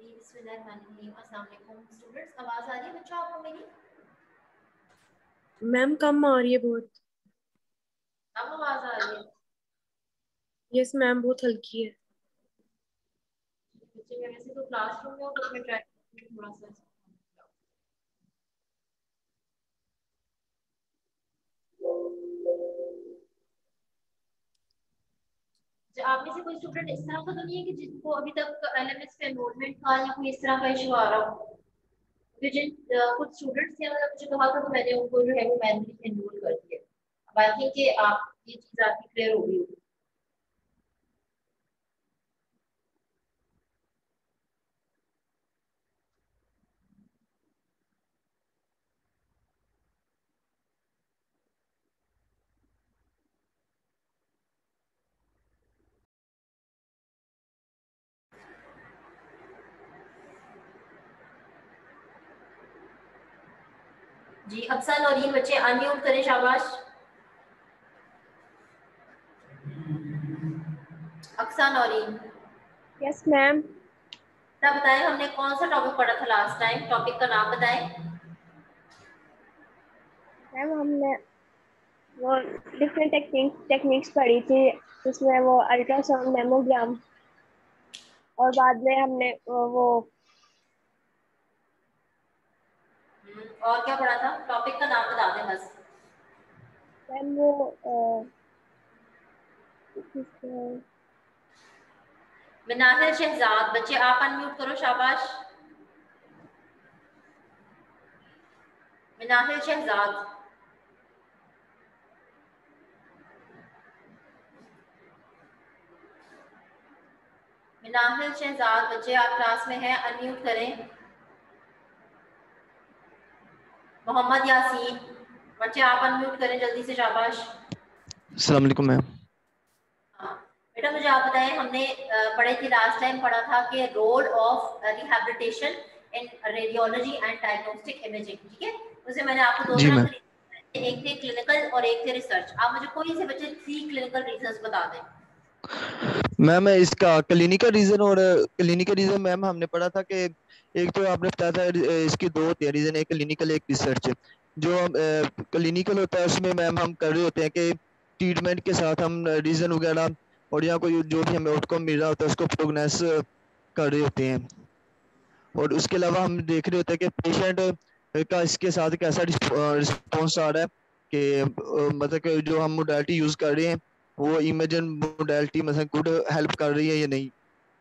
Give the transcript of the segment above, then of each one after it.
अस्सलाम वालेकुम स्टूडेंट्स, आवाज आ रही है बच्चों आपको मेरी? मैम कम आ रही है बहुत। अब आवाज आ रही है? यस मैम बहुत हल्की है। बच्चे मैं वैसे तो क्लासरूम में हूँ बट मैं ट्राई थोड़ा सा। आप में से कोई स्टूडेंट इस तरह का तो नहीं है कि जिनको अभी तक एलएमएस पे एनरोलमेंट था या कोई इस तरह का इशू आ रहा हो? क्योंकि जिन कुछ स्टूडेंट्स थे मतलब मुझे कहा था तो मैंने उनको जो है वो मैनुअली एनरोल कर दिया। अब आई थिंक कि आप ये चीज आपकी क्लियर हो गई होगी। जी अफसान और ये बच्चे अनम्यूट करें, शाबाश। अफसान और यस मैम। तब बताएं हमने कौन सा टॉपिक पढ़ा था लास्ट टाइम, टॉपिक का नाम बताएं। मैम हमने वो डिफरेंट टेक्निक्स पढ़ी थी, जिसमें वो अल्ट्रासाउंड मेमोग्राम, और बाद में हमने वो और क्या पढ़ा था? टॉपिक का नाम बता दें बस। मैम वो किस- मिनाहिल शहजाद, बच्चे आप अनम्यूट करो, शाबाश। मिनाहिल शहजाद। मिनाहिल शहजाद बच्चे आप क्लास में हैं, अनम्यूट करें। मोहम्मद यासीन बच्चे आप अनम्यूट करें जल्दी से, शाबाश। अस्सलाम वालेकुम मैम। हाँ बेटा मुझे आप बताएं, हमने पढ़े थे लास्ट टाइम, पढ़ा था कि role of rehabilitation in radiology and diagnostic imaging, ठीक है? उसे मैंने आपको दो जी तरह मैम। के, एक थे क्लिनिकल और एक थे रिसर्च। आप मुझे कोई से बच्चे 3 क्लिनिकल रीजंस बता दें। मैम इसका क्लिनिकल रीजन मैम हमने पढ़ा था कि एक तो आपने बताया था इसकी दो होती है रीजन, एक क्लिनिकल एक रिसर्च। जो हम क्लिनिकल होता है उसमें मैम हम कर रहे होते हैं कि ट्रीटमेंट के साथ हम रीजन वगैरह और या कोई जो भी हमें आउटकम मिल रहा होता है उसको प्रोग्रेस कर रहे होते हैं। और उसके अलावा हम देख रहे होते हैं कि पेशेंट का इसके साथ कैसा रिस्पॉन्स आ रहा है कि मतलब कि जो हम मोडालिटी यूज कर रहे हैं वो इमेजिन मोडालिटी मतलब गुड हेल्प कर रही है या नहीं।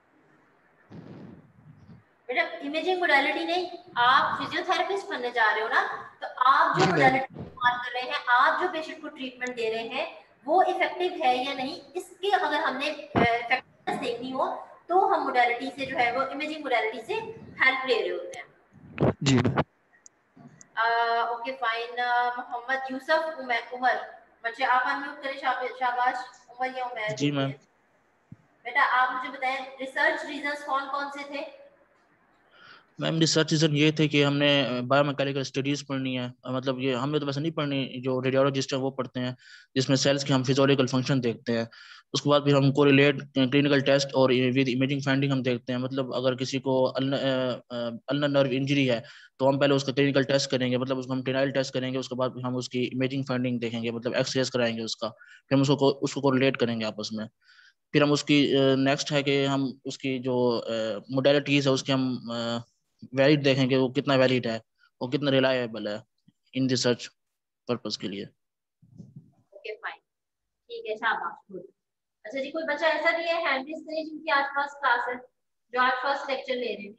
बेटा इमेजिंग मोडालिटी नहीं, आप फिजियोथेरेपिस्ट बनने जा रहे हो ना, तो आप जो जी मैम। मोडालिटी इस्तेमाल कर रहे हैं, आप जो पेशेंट को ट्रीटमेंट दे रहे हैं, वो इफेक्टिव है या नहीं, इसके अगर हमने इफेक्टिवनेस देखनी हो तो हम मोडालिटी से जो है वो इमेजिंग मोडालिटी से हेल्प ले रहे होते हैं। जी ma'am. Okay fine. Mohammad Yusuf Umar बच्चे आप अनम्यूट करें, शाबाश। उमर या उमर जी जो भी मैम। है। बेटा आप मुझे बताएं रिसर्च रीजंस कौन कौन से थे? मैम रिसर्च रीजन ये थे कि हमने बायोमेकेनिकल स्टडीज पढ़नी है, मतलब ये हमें तो वैसे नहीं पढ़नी, जो रेडियोलॉजिस्ट है वो पढ़ते हैं, जिसमें सेल्स के हम फिजियोलॉजिकल फंक्शन देखते हैं। उसके बाद फिर हम कोरिलेट क्लिनिकल टेस्ट और विद इमेजिंग फाइंडिंग हम देखते हैं। मतलब अगर किसी को अल्नर नर्व इंजरी है तो हम पहले उसका क्लिनिकल टेस्ट करेंगे, मतलब उसको हम टेनाइल टेस्ट करेंगे, उसके बाद हम उसकी इमेजिंग फाइंडिंग देखेंगे, मतलब एक्सरेज कराएंगे उसका, फिर हम उसको कोरिलेट करेंगे आपस में। फिर हम उसकी नेक्स्ट है कि हम उसकी जो मोडेलिटीज है उसके हम वैलिड देखेंगे, वो कितना वैलिड है, वो कितना रिलायबल है इन रिसर्च पर्पस के लिए। ओके फाइन, ठीक है, शाबाश, गुड। अच्छा जी, कोई बच्चा ऐसा भी है हैंड रेज करें जिनकी आज फर्स्ट क्लास है, जो आज फर्स्ट लेक्चर ले रहे हैं?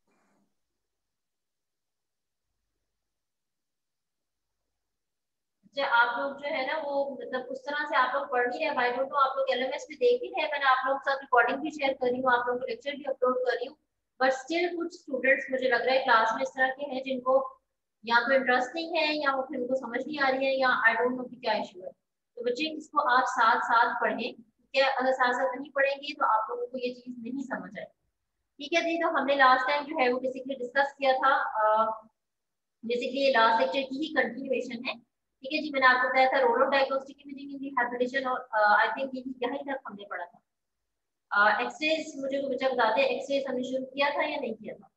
अच्छा आप लोग जो है ना वो मतलब उस तरह से आप लोग पढ़ नहीं रहे, आई डोंट नो, आप लोग एलएमएस में देख ही रहे हैं, मैंने आप लोगों के साथ रिकॉर्डिंग भी शेयर कर रही हूँ, आप लोगों को लेक्चर भी अपलोड कर रही हूँ, बट स्टिल कुछ स्टूडेंट्स मुझे लग रहा है क्लास में इस तरह के हैं जिनको या तो इंटरेस्ट नहीं है या वो फिर उनको समझ नहीं आ रही है, या आई डोंट नो कि क्या इशू है। तो बच्चे इसको आप साथ साथ पढ़ें, ठीक है? अगर साथ साथ नहीं पढ़ेंगे तो आप लोगों को ये चीज नहीं समझ आए, ठीक है जी? तो हमने लास्ट टाइम जो है वो बेसिकली डिस्कस किया था, बेसिकली ये लास्ट लेक्चर की ही कंटिन्यूएशन है, ठीक है जी? मैंने आपको बताया था role of diagnostic imaging in rehabilitation, और आई थिंक यही तक हमने पढ़ा था। एक्सरेज मुझे बच्चा बताते हैं, एक्सरेज हमने शुरू किया था या नहीं किया था?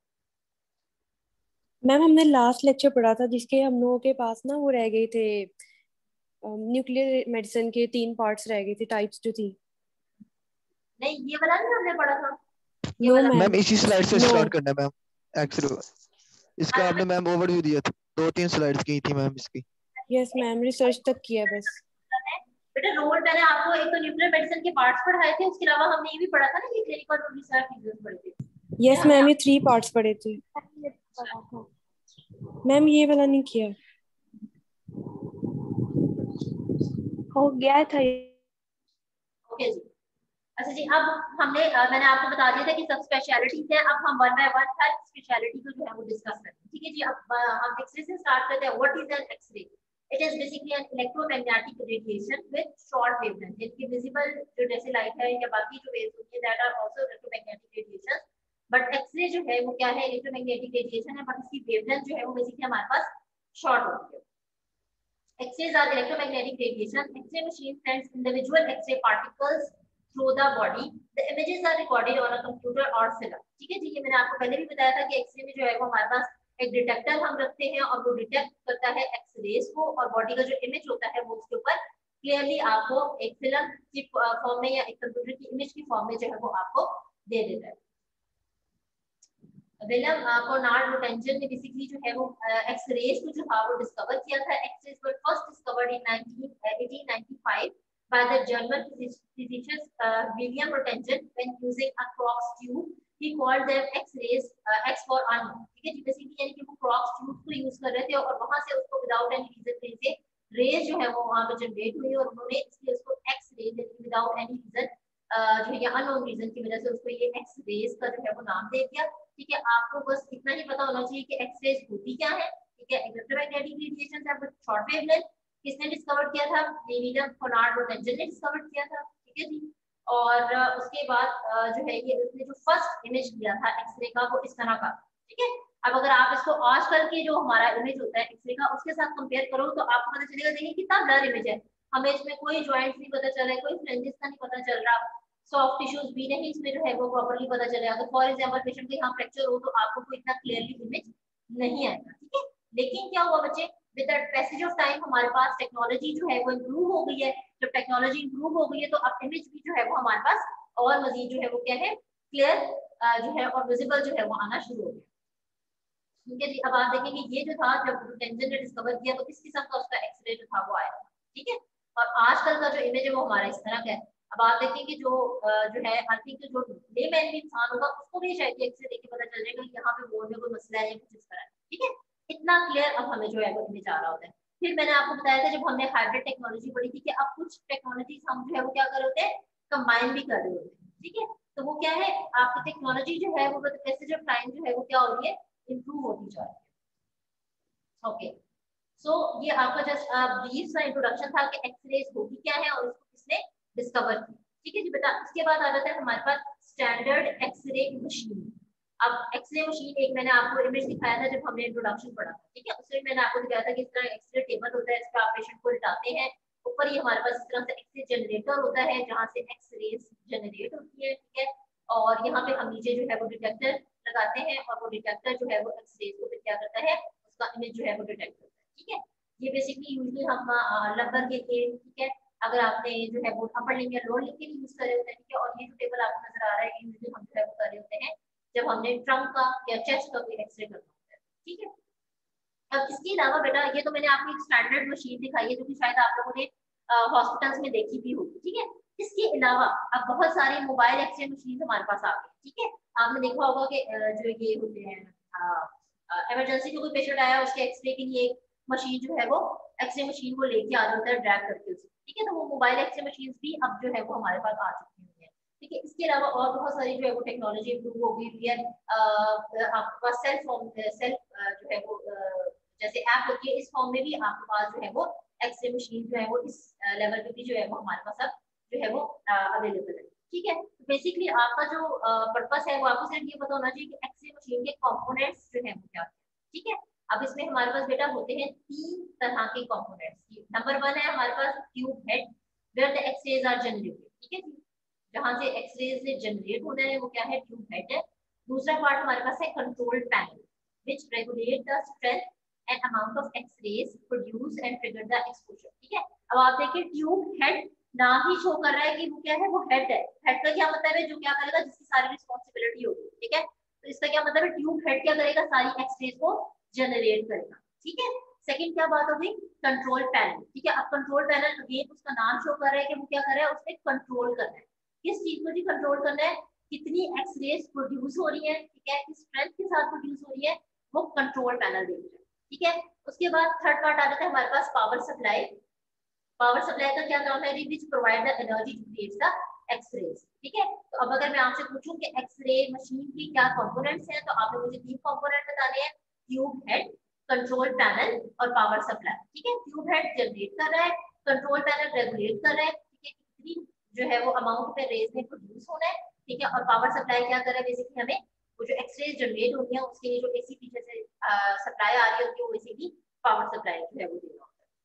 मैम हमने लास्ट लेक्चर पढ़ा था जिसके हम लोगों के पास ना वो रह गए थे, न्यूक्लियर मेडिसिन के 3 पार्ट्स रह गए थे, टाइप्स जो थी। नहीं, ये वाला नहीं हमने पढ़ा था, ये नो वाला। मैम मैम, इसी स्लाइड से नो। स्टार्ट करना है मैम एक्सरे। इसका आपने मैम ओवरव्यू दिया था, 2-3 स्लाइड्स की थी मैम इसकी। यस मैम, रिसर्च तक किया बस। बेटा रोल मैंने आपको एक तो न्यूक्लियर मेडिसिन के पार्ट्स पढ़ाए थे, उसके अलावा हमने ये भी पढ़ा था ना कि क्लिनिकल और रिसर्च रीजंस पढ़े थे। यस मैम, ये 3 पार्ट्स पढ़े थे पढ़ा था। मैम, ये वाला नहीं किया। हो गया था ये। ओके जी। अच्छा जी, अब हमने मैंने आपको बता दिया था कि सब स्पेशलिटीज है। अब हम वन बाय वन हर स्पेशलिटी को जो है वो डिस्कस करते हैं। ठीक है जी, अब हम एक्सरे से स्टार्ट करते हैं। What is an x-ray? It is basically an electromagnetic radiation with short wavelength. इनकी विजिबल जो जैसे लाइट है या बाकी जो वेव्स होती है that are also electromagnetic radiation, but x-ray जो है वो क्या है, इलेक्ट्रोमैग्नेटिक रेडिएशन है, बट इसकी वेवलेंथ जो है वो बेसिकली हमारे पास शॉर्ट होती है। X-rays are electromagnetic radiation. X-ray machine sends individual X-ray particles through the body. The images are recorded on a computer or film. ठीक है जी, ये मैंने आपको पहले भी बताया था कि एक्सरे में जो है वो हमारे पास एक डिटेक्टर हम रखते हैं और वो डिटेक्ट करता है एक्सरेज को, और बॉडी का जो इमेज होता है वो उसके ऊपर क्लियरली आपको एक फिल्म की फॉर्म में या एक कंप्यूटर की इमेज की फॉर्म में जो है वो आपको दे देता है। विलियम कोनार्ड रोटेंजन ने बेसिकली जो है वो एक्सरेज को जो था वो डिस्कवर किया था। X-rays were first discovered in 1895 by the German physicist William Roentgen when using a Crookes tube. He called them X-rays, X for unknown. ठीक है जी, बेसिकली यानी कि वो Crookes tube को यूज कर रहे थे और वहां से उसको विदाउट एनी रीजन से रेज जो है वो वहां पे जनरेट हुई और उन्होंने इसलिए उसको एक्स-रे विदाउट एनी रीजन जो है अननोन रीजन की वजह से उसको ये एक्स रेज का जो है वो नाम दे दिया। ठीक है, आपको बस इतना ही पता होना चाहिए कि एक्स रेज होती क्या है। ठीक है, इलेक्ट्रोमैग्नेटिक रेडिएशन है विद शॉर्ट वेवलेंथ। किसने डिस्कवर किया था? विलियम कोनार्ड रोटेंजन ने डिस्कवर किया था। ठीक है जी, और उसके बाद जो है ये उसने जो फर्स्ट इमेज लिया था एक्सरे का वो इस तरह का। ठीक है, अब अगर आप इसको आजकल के जो हमारा इमेज होता है एक्सरे का उसके साथ कंपेयर करो तो आपको पता चलेगा, देखिए कितना ब्लर इमेज है। हमें इसमें कोई जॉइंट्स नहीं पता चल रहा है, कोई फ्रिंजेस का नहीं पता चल रहा, सॉफ्ट टिश्यूज भी नहीं इसमें जो है वो प्रॉपर्ली पता चलेगा। अगर फॉर एग्जांपल पेशेंट के यहाँ फ्रैक्चर हो तो आपको कोई इतना क्लियरली इमेज नहीं आएगा। ठीक है, लेकिन क्या हुआ बच्चे, with the passage of time हमारे पास टेक्नोलॉजी जो है वो इम्प्रूव हो गई है। जब टेक्नोलॉजी इम्प्रूव हो गई है तो अब इमेज भी जो है वो हमारे पास और मजीद जो है वो क्या है, क्लियर जो है और विजिबल जो है वो आना शुरू हो गया। ठीक है जी, अब आप देखेंगे ये जो था जब रोटेंजन ने डिस्कवर किया तो इस किस्म का उसका एक्सरे जो था वो आया था। ठीक है, और आजकल का जो इमेज है वो हमारा इस तरह का है। अब आप देखेंगे जो है आई थिंक जो लेमैन भी इंसान होगा उसको भी शायद एक्सरे देख के पता चल जाएगा कि यहाँ पे बोन में कोई मसला है या कुछ इस तरह। ठीक है, इतना क्लियर अब हमें जो है वो इमेज आ रहा होता है। फिर मैंने आपको बताया था जब हमने हाइब्रिड टेक्नोलॉजी पढ़ी थी कि अब कुछ टेक्नोलॉजी हम जो है वो क्या कर रहे होते हैं, कंबाइन भी कर रहे होते हैं। ठीक है, तो वो क्या है, आपकी टेक्नोलॉजी जो है वो पैसेज ऑफ टाइम जो है वो क्या हो रही है, इम्प्रूव होती जा रही है। ओके, सो ये आपका जस्ट ब्रीफ सा इंट्रोडक्शन था कि एक्सरेज होती क्या है और इसको किसने डिस्कवर की। ठीक है जी बेटा, इसके बाद आ जाता है हमारे पास स्टैंडर्ड एक्सरे मशीन। अब एक्सरे मशीन एक मैंने आपको इमेज दिखाया था जब हमने इंट्रोडक्शन पढ़ा था। ठीक है, उसमें मैंने आपको दिखाया था कि इस तरह एक्सरे टेबल होता है, इस पर आप पेशेंट को लिटाते हैं, ऊपर ही हमारे पास इस तरह से एक्सरे जनरेटर होता है जहाँ से एक्सरेज जनरेट होती है। ठीक है, और यहाँ पे हम नीचे जो है वो डिटेक्टर लगाते हैं और वो डिटेक्टर जो है वो एक्सरेज को क्या करता है, उसका इमेज जो है वो डिटेक्ट करता है। ठीक है, ये बेसिकली यूजुअली हम लंबर के लिए, ठीक है, अगर आपने जो है वो अपर लिंग या लोअर लिंग के लिए यूज करे होते हैं। ठीक है, और ये जो टेबल आपको नजर आ रहा है यूजुअली हम जो है वो करे होते हैं जब हमने ट्रंक का या चेस्ट का कोई एक्सरे करना होता है। ठीक है, अब इसके अलावा बेटा ये तो मैंने आपको एक स्टैंडर्ड मशीन दिखाई है जो कि शायद आप लोगों ने हॉस्पिटल्स में देखी भी होगी। ठीक है, इसके अलावा अब बहुत सारे मोबाइल एक्सरे मशीन हमारे पास आ गए। ठीक है, आपने देखा होगा कि जो ये होते हैं इमरजेंसी में कोई पेशेंट आया उसके एक्सरे के लिए मशीन जो है वो एक्सरे मशीन को लेके आ जाता है ड्रैग करके उसे। ठीक है, तो वो मोबाइल एक्सरे मशीन भी अब जो है वो हमारे पास आ चुकी हुई है। ठीक है, इसके अलावा और बहुत सारी जो है वो टेक्नोलॉजी इम्प्रूव हो गई है। आपके पास सेल्फ जो है वो जैसे ऐप होती है, इस फॉर्म में भी आपके पास जो है वो एक्सरे मशीन जो है वो इस लेवल पे भी जो है वो हमारे पास अब जो है वो अवेलेबल है। ठीक है, तो बेसिकली आपका जो पर्पस है वो आपको सिर्फ ये पता होना चाहिए कि एक्सरे मशीन के कंपोनेंट्स जो है वो क्या है। ठीक है, अब इसमें हमारे पास बेटा होते हैं 3 तरह के कंपोनेंट्स। नंबर 1 है हमारे पास tube head where the xrays are generated. ठीक है जी, जहाँ से एक्सरेज जनरेट होना है वो क्या है, ट्यूब हेड है। दूसरा पार्ट हमारे पास है control panel which regulate the strength and amount of xrays produce and trigger the exposure. ठीक है, अब आप देखिए ट्यूब हेड ना ही शो कर रहा है कि वो क्या है, वो हेड है। हेड का क्या मतलब है, जो क्या करेगा, जिसकी सारी रिस्पॉन्सिबिलिटी होगी। ठीक है, तो इसका क्या मतलब है, ट्यूब हेड क्या करेगा, सारी एक्सरेज को जनरेट करेगा। ठीक है, सेकंड क्या बात होगी, कंट्रोल पैनल। ठीक है, अब कंट्रोल पैनल अगेन उसका नाम शो कर रहा है कि वो क्या कर रहा है, उसमें कंट्रोल कर रहा है। किस चीज को जी कंट्रोल करना है, कितनी एक्सरेज प्रोड्यूस हो रही है, ठीक है, किस स्ट्रेंथ के साथ प्रोड्यूस हो रही है, वो कंट्रोल पैनल देख रहा है। ठीक है, उसके बाद थर्ड पार्ट आ जाता है हमारे पास पावर सप्लाई। पावर सप्लाई का क्या काम है, which provide the energy to create the xrays. ठीक है, तो अब अगर मैं आपसे पूछूं कि एक्सरे मशीन की क्या कंपोनेंट्स हैं, तो आपने मुझे 3 कंपोनेंट बताने हैं, ट्यूब हेड, कंट्रोल पैनल और पावर सप्लाई। ठीक है, ट्यूब हेड जनरेट कर रहा है, कंट्रोल पैनल रेगुलेट कर रहा है, ठीक है, कितनी जो है वो अमाउंट में रेज में प्रोड्यूस होना है। ठीक है, और पावर सप्लाई क्या कर रहा है, बेसिकली हमें वो जो एक्सरेज जनरेट होती है उसके लिए जो एसी पीछे से सप्लाई आ रही होती है वो बेसिकली पावर सप्लाई जो है वो दे रहा होता है।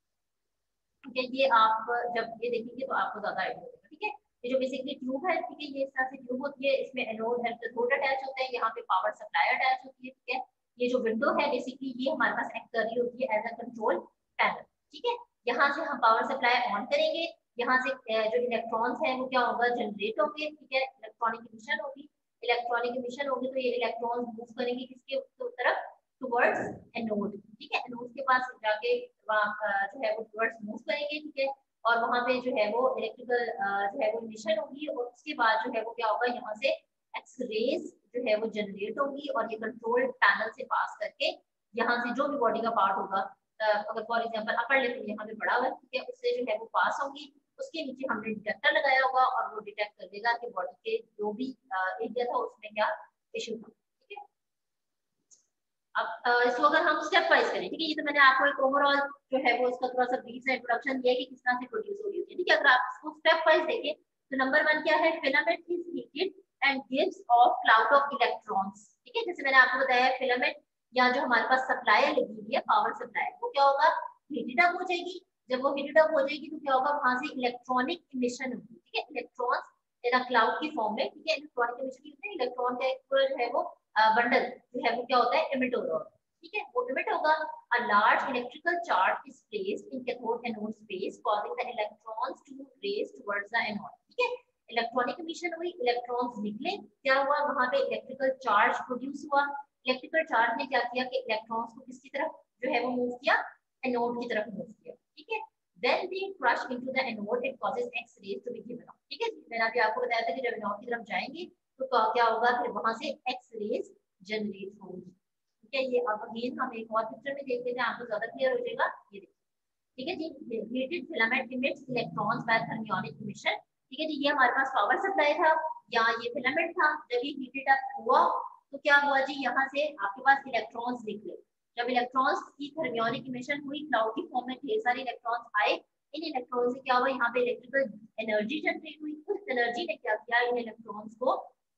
ठीक है, ये आप जब ये देखेंगे तो आपको ज्यादा आइडिया होगा। ठीक है, ये जो बेसिकली ट्यूब है, ठीक है, ये इस तरह से ट्यूब होती है, इसमें एनोड है, कैथोड अटैच होते हैं, यहाँ पे पावर सप्लाई अटैच होती है। ठीक है, ये जो विंडो है बेसिकली ये हमारे पास एक्ट कर रही होती है एज अ कंट्रोल पैनल। ठीक है, यहाँ से हम पावर सप्लाई ऑन करेंगे, यहाँ से जो इलेक्ट्रॉन्स है वो क्या होगा, जनरेट होंगे। ठीक है, इलेक्ट्रॉनिक इमिशन होगी, इलेक्ट्रॉनिक इमिशन होगी तो ये इलेक्ट्रॉन्स मूव करेंगे किसके तरफ, टुवर्ड्स एनोड। ठीक है, एनोड के पास जाके वहाँ जो है वो टुवर्ड्स मूव करेंगे। ठीक है, और वहां पे जो है वो इलेक्ट्रिकल जो है वो इमिशन होगी, और उसके बाद जो है वो क्या होगा, यहाँ से एक्सरेज जो है वो जनरेट होगी और ये कंट्रोल पैनल से पास करके यहाँ से जो भी बॉडी का पार्ट होगा, अगर फॉर एग्जांपल अपर लिप यहाँ पे बड़ा हुआ है, ठीक है, उससे जो है वो पास होगी, उसके नीचे हमने डिटेक्टर लगाया होगा और वो डिटेक्ट कर देगा कि बॉडी के जो भी एरिया था उसमें क्या इश्यू था। ठीक है, अब इसको अगर हम स्टेप वाइज करें, ठीक है, ये तो मैंने आपको एक ओवरऑल जो है वो इसका थोड़ा सा ब्रीफ सा इंट्रोडक्शन दिया है कि किस तरह से प्रोड्यूस हो रही है। ठीक है, अगर आप इसको स्टेप वाइज देखें तो नंबर 1 क्या है, filament is heated and gives off cloud of electrons. ठीक है, जैसे मैंने आपको बताया फिलामेंट या जो हमारे पास सप्लाई लगी हुई है पावर सप्लाई, वो क्या होगा, हीटेड अप हो जाएगी। जब वो हीटेड अप हो जाएगी तो क्या होगा, वहां से इलेक्ट्रॉनिक इमिशन होगी। ठीक है, इलेक्ट्रॉन्स इन क्लाउड की फॉर्म में। ठीक है, इलेक्ट्रॉनिक इमिशन होता है, इलेक्ट्रॉन का एक पूरा जो है वो बंडल जो है वो क्या होता है, इमिट हो रहा है। ठीक है, वो इमिट होगा। A large electrical charge is placed in cathode anode space, causing the electrons to race towards the anode. ठीक है, इलेक्ट्रॉनिक इमिशन हुई, इलेक्ट्रॉन्स निकले, क्या हुआ, वहां पे इलेक्ट्रिकल चार्ज प्रोड्यूस हुआ। इलेक्ट्रिकल चार्ज ने क्या किया कि इलेक्ट्रॉन्स को किसकी तरफ जो है वो मूव किया, एनोड की तरफ मूव किया। ठीक है, then they crush into the anode, it causes x rays to be given off. ठीक है, मैंने अभी आपको बताया था कि जब एनोड की तरफ जाएंगे तो क्या होगा, फिर वहां से एक्स रेज जनरेट होंगी। ठीक है, ये अब अगेन हम एक और पिक्चर में देख लेते हैं, आपको ज्यादा क्लियर हो जाएगा। ये देखिए, ठीक है जी, heated filament emits electrons by thermionic emission. ठीक है जी, ये हमारे पास पावर सप्लाई था या ये फिलामेंट था। जब ये हीटेड अप हुआ तो क्या हुआ जी, यहाँ से आपके पास इलेक्ट्रॉन्स निकले। जब इलेक्ट्रॉन्स की थर्मियोनिक इमिशन हुई, क्लाउड की फॉर्म में ढेर सारे इलेक्ट्रॉन्स आए, इन इलेक्ट्रॉन से क्या हुआ, यहाँ पे इलेक्ट्रिकल एनर्जी जनरेट हुई। उस एनर्जी ने क्या किया, इन इलेक्ट्रॉन्स को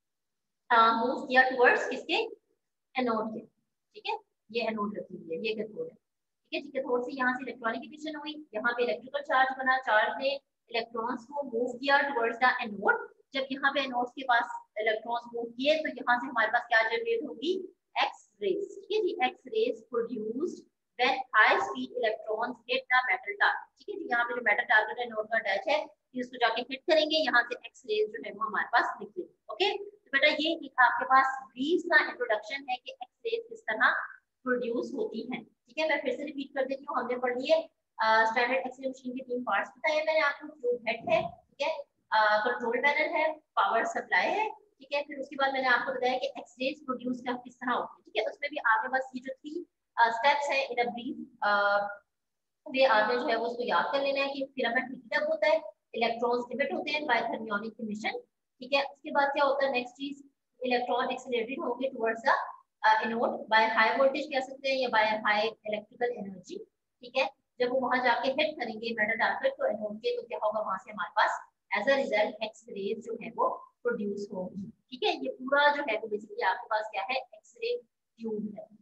मूव किया टुवर्ड्स किसके, एनोड के। ठीक है, ये एनोड रखी हुई है, ये कैथोड है। ठीक है जी, कैथोड से यहाँ से इलेक्ट्रॉनिक इमिशन हुई, यहाँ पे इलेक्ट्रिकल चार्ज बना, चार्ज ने इलेक्ट्रॉन्स को मूव किया टुवर्ड्स द एनोड। जब यहाँ पे एनोड के पास इलेक्ट्रॉन्स मूव किए तो यहाँ से हमारे पास क्या जनरेट होगी, एक्स रेज। ठीक है जी, xrays produced when high speed electrons hit the metal target. ठीक है जी, यहाँ पे जो मेटल टारगेट है नोड का अटैच है, इसको जाके हिट करेंगे, यहाँ से एक्स रेज जो है वो हमारे पास निकलेगी। ओके, तो बेटा ये एक आपके पास ब्रीफ सा इंट्रोडक्शन है कि एक्स रेज किस तरह प्रोड्यूस होती हैं। ठीक है, मैं फिर से रिपीट कर देती हूँ, हमने पढ़ लिए स्टैंडर्ड एक्सरे मशीन के 3 पार्ट्स बताए मैंने आपको। ट्यूब हेड है, ठीक है, कंट्रोल पैनल है, पावर सप्लाई है। ठीक है, फिर उसके बाद मैंने आपको बताया कि एक्स रेज प्रोड्यूस किस तरह होती है। ठीक है, उसमें भी आपके पास ये जो 3 स्टेप्स है इन अ ब्रीफ वे आपने जो है वो उसको याद कर लेना है कि फिलामेंट हीट अप होता है, इलेक्ट्रॉन्स इमिट होते हैं बाय थर्मियोनिक इमिशन। ठीक है, उसके बाद क्या होता है, नेक्स्ट चीज, इलेक्ट्रॉन एक्सेलरेटेड होंगे towards the anode by high voltage कह सकते हैं या बाय हाई इलेक्ट्रिकल एनर्जी। ठीक है, जब वो वहां जाके हिट करेंगे मेटल टारगेट को एनोड के, तो क्या होगा, वहां से हमारे पास as a result xrays जो है वो प्रोड्यूस होगी। ठीक है, ये पूरा जो है वो बेसिकली आपके पास क्या है, एक्सरे ट्यूब है।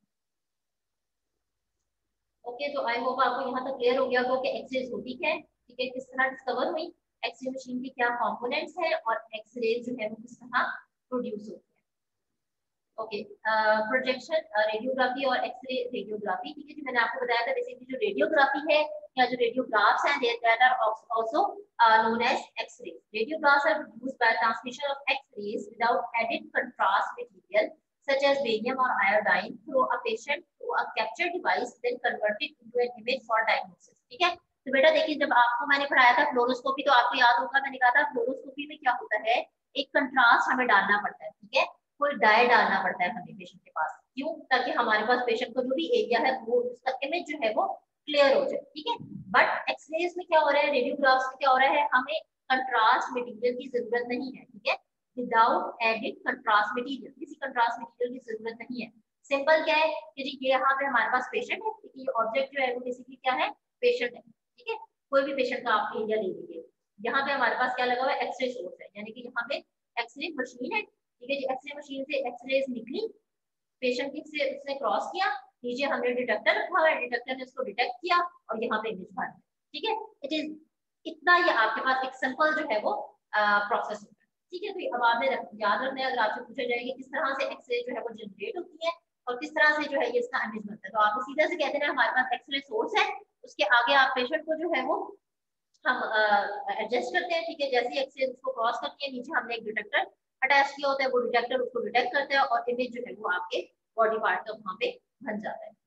ओके, तो आई होप आपको यहाँ तक क्लियर हो गया होगा कि एक्सरेज होती है। ठीक है, किस तरह डिस्कवर हुई एक्सरे मशीन के क्या कंपोनेंट्स हैं और एक्सरे जो है वो किस तरह प्रोड्यूस होती है। ओके, प्रोजेक्शन रेडियोग्राफी और एक्सरे रेडियोग्राफी, ठीक है जी। मैंने आपको बताया था बेसिकली जो रेडियोग्राफी है या जो रेडियोग्राफ्स हैं that are also known as X-rays. Radiographs are used by transmission of X-rays without added contrast material such as barium or iodine through a patient through a capture device then converted into an image for diagnosis. ठीक है, तो बेटा देखिए जब आपको मैंने पढ़ाया था फ्लोरोस्कोपी, तो आपको याद होगा मैंने कहा था फ्लोरोस्कोपी में क्या होता है, एक कंट्रास्ट हमें डालना पड़ता है, ठीक है, कोई डाई डालना पड़ता है हमें पेशेंट के पास, क्यों, ताकि हमारे पास पेशेंट का जो भी एरिया है वो उसका इमेज जो है वो क्लियर हो जाए, ठीक है। बट एक्सरेज में क्या हो रहा है, रेडियोग्राफ्स में क्या हो रहा है, हमें कंट्रास्ट मटेरियल की जरूरत नहीं है, ठीक है, विदाउट एडिड कंट्रास्ट मटेरियल, किसी कंट्रास्ट मटेरियल की जरूरत नहीं है। सिंपल क्या है कि जी ये यहाँ पे हमारे पास पेशेंट है, ये ऑब्जेक्ट जो है वो बेसिकली क्या है, पेशेंट है, ठीक है, कोई भी पेशेंट का आप एरिया ले लीजिए, यहाँ पे हमारे पास क्या लगा हुआ है, एक्सरे सोर्स है, यानी कि यहाँ पे एक्सरे मशीन है, ठीक है जी। एक्सरे मशीन से एक्सरेज निकली, पेशेंट की से उसने क्रॉस किया, नीचे हमने डिटेक्टर रखा हुआ है, डिटेक्टर ने उसको डिटेक्ट किया और यहाँ पे इमेज भर, ठीक है। इट इज इतना ये आपके पास एक सिंपल जो है वो प्रोसेस होता है, ठीक है। तो अब आपने याद रखना है, अगर आपसे पूछा जाएगा किस तरह से एक्सरे जो है वो जनरेट होती है और किस तरह से जो है ये इसका इमेज बनता है, तो आप सीधा से कहते हैं हमारे पास एक्सरे सोर्स है, उसके आगे आप पेशेंट को जो है वो हम एडजस्ट करते हैं, ठीक है। जैसे ही एक्सरे उसको क्रॉस करती है, नीचे हमने एक डिटेक्टर अटैच किया होता है, वो डिटेक्टर उसको डिटेक्ट करता है और इमेज जो है वो आपके बॉडी पार्ट का वहां पे बन जाता है।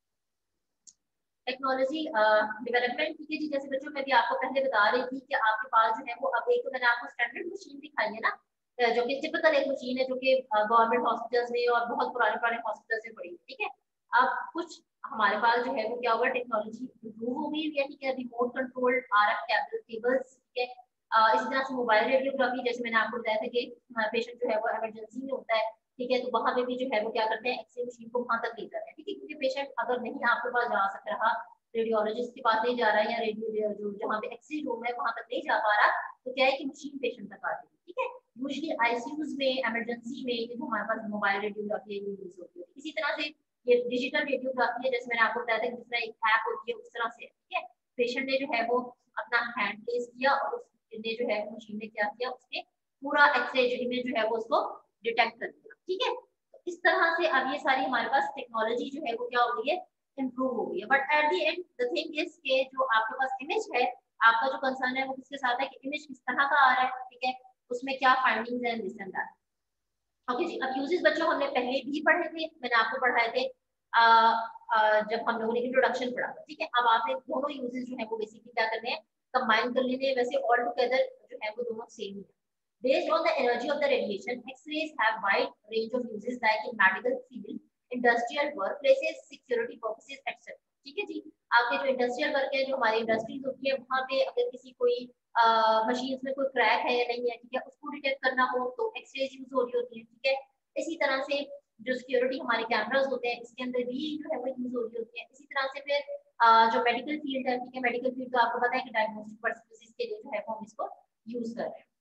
टेक्नोलॉजी डेवलपमेंट, ठीक है जी। जैसे बच्चों मैं भी आपको पहले बता रही थी कि आपके पास जो है वो अब एक तो मैंने आपको स्टैंडर्ड मशीन दिखाई है ना, जो कि टिपिकल एक मशीन है जो कि गवर्नमेंट हॉस्पिटल्स में और बहुत पुराने पुराने हॉस्पिटल्स में पड़ी है, ठीक है। अब कुछ हमारे पास जो है वो क्या होगा, टेक्नोलॉजी इम्प्रूव हो गई है, ठीक है, रिमोट कंट्रोल्ड आरएफ केबल्स, ठीक है। इसी तरह से मोबाइल रेडियोग्राफी, जैसे मैंने आपको बताया था कि पेशेंट जो है वो इमरजेंसी में होता है, ठीक है, तो वहां पे भी जो है वो क्या करते हैं, एक्सरे मशीन को वहां तक ले जाते हैं, ठीक है, क्योंकि पेशेंट अगर नहीं आपके पास जा सक रहा, रेडियोलॉजिस्ट के पास नहीं जा रहा है या रेडियो जो जहाँ पे एक्सरे रूम है वहां तक नहीं जा पा रहा, तो क्या है कि मशीन पेशेंट तक आती है, ठीक है। यूजुअली आईसीयूज में, इमरजेंसी में जो हमारे पास मोबाइल रेडियोग्राफी यूज होती है। इसी तरह से ये डिजिटल रेडियोग्राफी है, जैसे मैंने आपको बताया था कि जिस तरह एक ऐप होती है उस तरह से, ठीक है। पेशेंट ने जो है वो अपना हैंड प्लेस किया और उसने जो है मशीन ने क्या किया, उसके पूरा एक्सरे इमेज जो है वो उसको डिटेक्ट कर दिया, ठीक है। तो इस तरह से अब ये सारी हमारे पास टेक्नोलॉजी जो है वो क्या हो गई है, इम्प्रूव हो गई है। But at the end the thing is के जो आपके पास इमेज है, आपका जो कंसर्न है वो किसके साथ है कि इमेज किस तरह का आ रहा है, ठीक है, उसमें क्या फाइंडिंग्स हैं, दिस एंड दैट। ओके जी, अब यूजेस बच्चों हमने पहले भी पढ़े थे, मैंने आपको पढ़ाए थे जब हम लोगों ने इंट्रोडक्शन पढ़ा था, ठीक है। अब आपने दोनों यूजेस जो है वो बेसिकली क्या करने हैं, कंबाइन कर लेने हैं। वैसे ऑल टुगेदर जो है वो दोनों सेम ही है। Based on the energy of the radiation, X-rays have wide range of uses like in medical field, industrial workplaces, security purposes, etc. ठीक है जी। आपके जो इंडस्ट्रियल वर्क है, जो हमारी इंडस्ट्रीज होती है, वहाँ पे अगर किसी कोई मशीन में कोई क्रैक है या नहीं है, ठीक है, उसको डिटेक्ट करना हो तो एक्सरेज यूज हो रही होती है, ठीक है। इसी तरह से जो सिक्योरिटी हमारे कैमरास होते हैं, इसके अंदर भी जो है वो यूज हो रही होती है। इसी तरह से फिर जो मेडिकल फील्ड है, ठीक है, मेडिकल फील्ड तो आपको पता है कि डायग्नोस्टिक पर्पसेस के लिए जो है वो हम इसको यूज कर रहे हैं।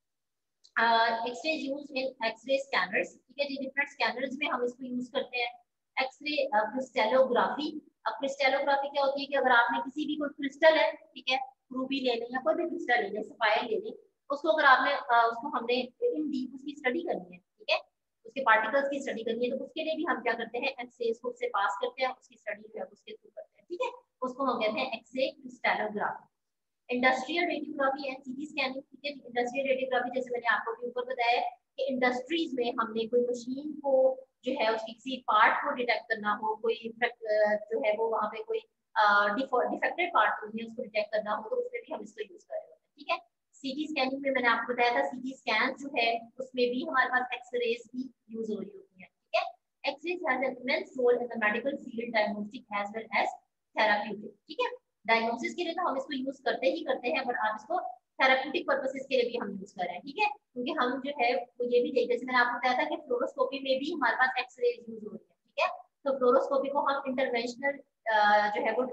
Xray use in xray scanners, ठीक है जी, डिफरेंट स्कैनर्स में हम इसको यूज करते हैं। एक्सरे क्रिस्टलोग्राफी, अब क्रिस्टलोग्राफी क्या होती है कि अगर आपने किसी भी कोई क्रिस्टल है, ठीक है, रूबी ले लें या कोई भी क्रिस्टल ले लें, सफायर ले लें, उसको अगर आपने उसको हमने इन डीप उसकी स्टडी करनी है, ठीक है, उसके पार्टिकल्स की स्टडी करनी है, तो उसके लिए भी हम क्या करते हैं, एक्सरे को उससे पास करते हैं, उसकी स्टडी जो है उसके थ्रू करते हैं, ठीक है, उसको हम कहते हैं xray crystallography. Industrial radiography and CT scanning, ठीक है। इंडस्ट्रियल रेडियोग्राफी जैसे मैंने आपको भी ऊपर बताया कि इंडस्ट्रीज में हमने कोई मशीन को जो है उसकी किसी पार्ट को डिटेक्ट करना हो, कोई जो है वो वहाँ पे कोई डिफेक्टेड पार्ट है उसको डिटेक्ट करना हो, तो उसमें भी हम इसको यूज कर रहे होते हैं, ठीक है। सीटी स्कैनिंग में मैंने आपको बताया था, सीटी स्कैन जो है उसमें भी हमारे पास एक्सरेज भी यूज हो रही होती है, ठीक है। Xrays has an immense role in the medical field, diagnostic as well as therapeutic, ठीक है। डायग्नोसिस के लिए तो हम इसको यूज करते ही करते हैं, बट आप इसको थेराप्यूटिक पर्पसेस के लिए भी हम यूज कर रहे हैं, ठीक है, क्योंकि हम जो है वो ये भी देखते, जैसे मैंने आपको बताया था कि फ्लोरोस्कोपी में भी हमारे पास एक्सरे यूज हो रही है, ठीक है। तो फ्लोरोस्कोपी को हम इंटरवेंशनल जो है वो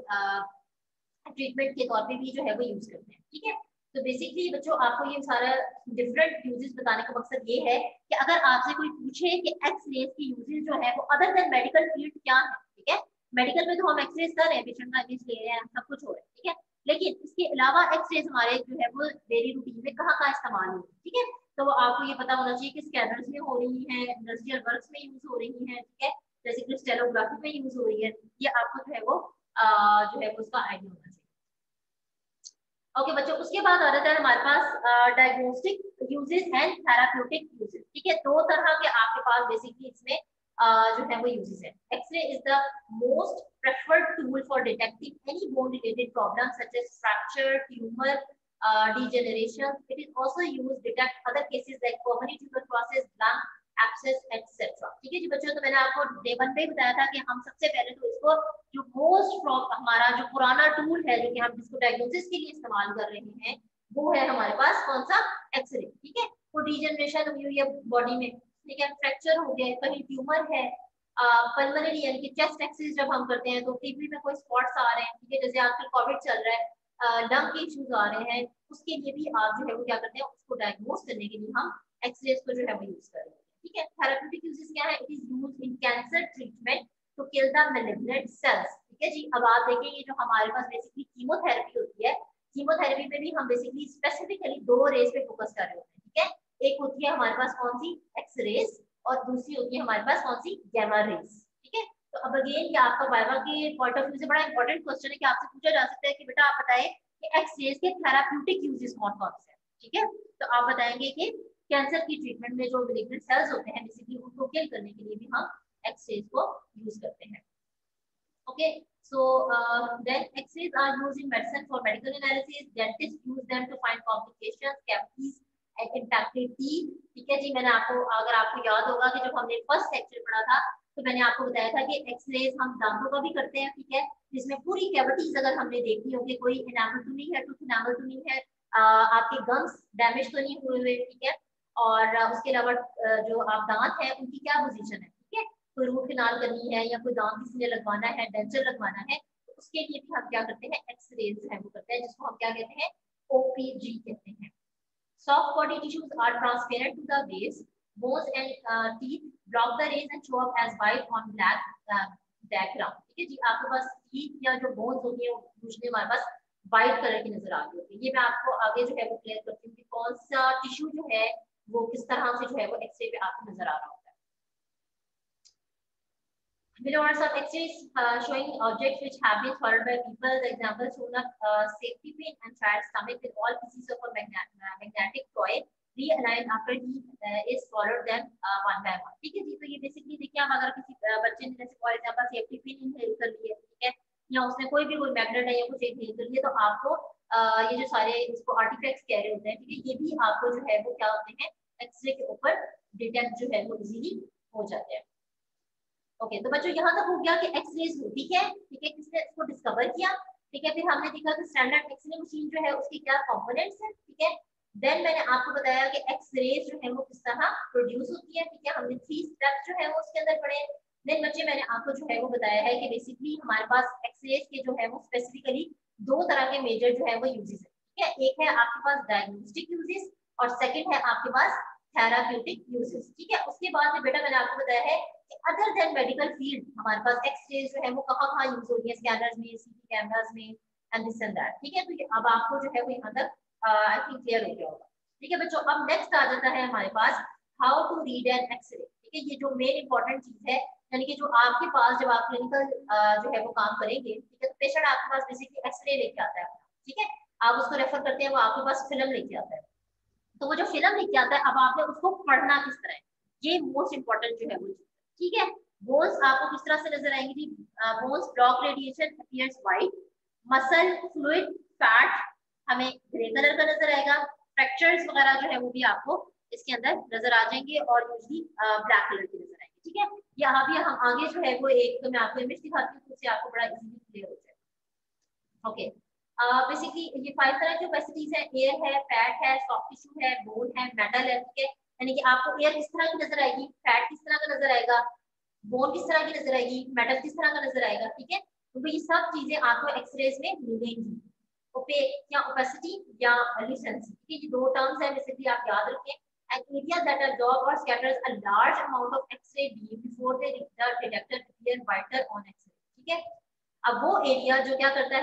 ट्रीटमेंट के तौर पे भी जो है वो यूज करते हैं, ठीक है। तो बेसिकली बच्चों आपको ये सारा डिफरेंट यूजेस बताने का मकसद ये है कि अगर आपसे कोई पूछे कि एक्सरेज की यूजेस जो है वो अदर देन मेडिकल फील्ड क्या है, ठीक है, मेडिकल में तो हम एक्सरेज कर रहे हैं, पेशेंट का इमेज ले रहे हैं, सब कुछ हो रहा है, ठीक है, लेकिन इसके अलावा एक्सरेज हमारे जो है वो डेली रूटीन में कहाँ कहाँ इस्तेमाल होती है, ठीक है। तो वो आपको ये पता होना चाहिए कि स्कैनर्स में हो रही है, इंडस्ट्रियल वर्क्स में यूज हो रही है, ठीक है, जैसे कि स्टेनोग्राफी में यूज हो रही है, ये आपको जो है वो उसका आइडिया होना चाहिए। ओके बच्चों, उसके बाद आ जाता है हमारे पास diagnostic uses and therapeutic uses, ठीक है। दो तरह के आपके पास बेसिकली इसमें जो है वो यूजेस है। Xray is the most preferred tool for detecting any bone related problem such as fracture, tumor, degeneration. It is also used to detect other cases like pulmonary tuberculosis, lung abscess, etc. ठीक है जी बच्चों, तो मैंने आपको day 1 पे बताया था कि हम सबसे पहले तो इसको जो मोस्ट हमारा जो पुराना टूल है जो कि हम जिसको डायग्नोसिस के लिए इस्तेमाल कर रहे हैं वो है हमारे पास कौन सा, एक्सरे, ठीक है। तो डिजेनरेशन हुई है बॉडी में, ठीक है, फ्रैक्चर हो गया, कहीं ट्यूमर है, पल्मोनरी यानी कि चेस्ट एक्सिस जब हम करते हैं तो टीबी में कोई स्पॉट्स आ रहे हैं, ठीक है, जैसे आजकल कोविड चल रहा है, लंग के इश्यूज आ रहे हैं, उसके लिए भी आप जो है वो क्या करते हैं, उसको डायग्नोस करने के लिए हम एक्सरेज को जो है वो यूज कर रहे हैं, ठीक है। थेराप्यूटिक यूजेस क्या है, it is used in cancer treatment to kill the malignant cells, ठीक है जी। अब आप देखेंगे जो हमारे पास बेसिकली कीमोथेरेपी होती है, कीमोथेरेपी में भी हम बेसिकली स्पेसिफिकली दो रेज पे फोकस कर रहे होते हैं, ठीक है। एक होती है हमारे पास कौन सी, एक्सरेज, और दूसरी होती है हमारे पास कौन सी, गैमा रेज, ठीक है। तो अब अगेन ये आपका वाइवा के पॉइंट ऑफ व्यू से बड़ा इंपॉर्टेंट क्वेश्चन है कि आपसे पूछा जा सकता है कि बेटा आप बताएं कि एक्सरेज के थेराप्यूटिक यूजेस कौन कौन से हैं, ठीक है। तो आप बताएंगे कि कैंसर की ट्रीटमेंट में जो मैलिग्नेंट सेल्स होते हैं बेसिकली उनको किल करने के लिए भी हम एक्सरेज को यूज करते हैं। Okay, so then X-rays are used in medicine for medical analysis. Dentists use them to find complications, cavities, and impacted teeth. ठीक है जी, मैंने आपको, अगर आपको याद होगा कि जब हमने फर्स्ट लेक्चर पढ़ा था तो मैंने आपको बताया था कि एक्सरेज हम दांतों का भी करते हैं, ठीक है, जिसमें पूरी कैविटीज अगर हमने देखी होगी, कोई एनामल तो नहीं है, टूथ एनामल तो नहीं है, आपके गम्स डैमेज तो नहीं हुए, ठीक है, और उसके अलावा जो आप दांत है उनकी क्या पोजीशन है, ठीक है, कोई रूट कैनाल करनी है या कोई दांत किसी ने लगवाना है, डेंचर लगवाना है, तो उसके लिए भी हम क्या करते हैं, एक्सरेज जो है वो करते हैं, जिसको हम क्या कहते हैं, ओपीजी कहते हैं। Soft body tissues are transparent to the base. Bones and teeth block the rays and show up as white on black background. ठीक है जी, आपके पास teeth या जो bones होती है यूजुअली हमारे पास white कलर की नजर आ रही होती है। ये मैं आपको आगे जो है वो क्लियर करती हूँ कि कौन सा टिश्यू जो है वो किस तरह से जो है वो एक्सरे पे आपको नजर आ रहा होता है। Below are some X-rays showing objects which have been swallowed by people. The example shown up safety pin and child stomach with all pieces of a magnetic toy realigned after he is swallowed them one by one. ठीक है जी, तो ये basically देखिए आप अगर किसी बच्चे ने जैसे for example safety pin inhale कर ली है, ठीक है, या उसने कोई भी मैग्नेट है या कुछ इनहेल कर लिया, तो आपको ये जो सारे इसको आर्टिफैक्ट्स कह रहे होते हैं, ठीक है, ये भी आपको जो है वो क्या होते हैं, एक्सरे के ऊपर डिटेक्ट जो है वो इजीली हो जाते हैं। ओके, तो बच्चों यहाँ तक हो गया कि एक्सरेज होती है, ठीक है, किसने इसको डिस्कवर किया, ठीक है, फिर हमने देखा कि स्टैंडर्ड एक्सरे मशीन जो है उसके क्या कंपोनेंट्स हैं, ठीक है। देन मैंने आपको बताया कि एक्सरेज जो है वो किस तरह प्रोड्यूस होती है, ठीक है, हमने 3 स्टेप्स जो है वो उसके अंदर पढ़े। देन बच्चे मैंने आपको जो है वो बताया है कि बेसिकली हमारे पास एक्सरेज के जो है वो स्पेसिफिकली 2 तरह के मेजर जो है वो यूजेस है, ठीक है, एक है आपके पास डायग्नोस्टिक यूजेस और सेकंड है आपके पास थेराप्यूटिक यूजेस, ठीक है। उसके बाद में बेटा मैंने आपको बताया है अदर देन मेडिकल फील्ड हमारे पास एक्सरेज जो है वो कहाँ यूज होती है, स्कैनर्स में, सीटी कैमरास में एंड दिस एंड दैट, ठीक है। तो अब आपको जो है वो यहाँ तक आई थिंक क्लियर हो गया होगा, ठीक है बच्चों। अब नेक्स्ट आ जाता है हमारे पास how to read an xray, ठीक है, ये जो मेन इंपॉर्टेंट चीज है, यानी कि जो आपके पास जब आप क्लिनिकल जो है वो काम करेंगे, ठीक है, तो पेशेंट आपके पास बेसिकली एक्सरे लेके आता है, ठीक है, आप उसको रेफर करते हैं, वो आपके पास फिल्म लेके आता है, तो वो जो फिल्म लेके आता है अब आपने उसको पढ़ना किस तरह है, ये मोस्ट इंपॉर्टेंट जो है वो, ठीक है। बोन्स आपको किस तरह से नजर आएंगी, bones block radiation appears white, muscle fluid fat हमें ग्रे कलर का नजर आएगा, फ्रैक्चर्स वगैरह जो है वो भी आपको इसके अंदर नजर आ जाएंगे और यूजली ब्लैक कलर की नजर आएंगे, ठीक है। यहाँ भी हम आगे जो है वो एक तो मैं आपको इमेज दिखाती हूँ, उससे आपको बड़ा इजीली क्लियर हो जाए। ओके, बेसिकली ये 5 तरह की ओपेसिटीज है, एयर है, फैट है, सॉफ्ट टिश्यू है, बोन है, मेटल है, ठीक है, यानी कि आपको एयर किस तरह की नजर आएगी, फैट किस तरह का नजर आएगा, बोन किस तरह की नजर आएगी, मेटल किस तरह का नजर आएगा, ठीक है। तो ये सब चीजें आपको एक्सरेज में मिलेंगी, ओपेक या ओपेसिटी या लुसेंसी, ठीक है, ये 2 टर्म्स है बेसिकली आप याद रखें। An area that absorbs or scatters a large amount of X-ray beam before the detector appear whiter on X-ray, ठीक है। अब वो एरिया जो क्या करता है,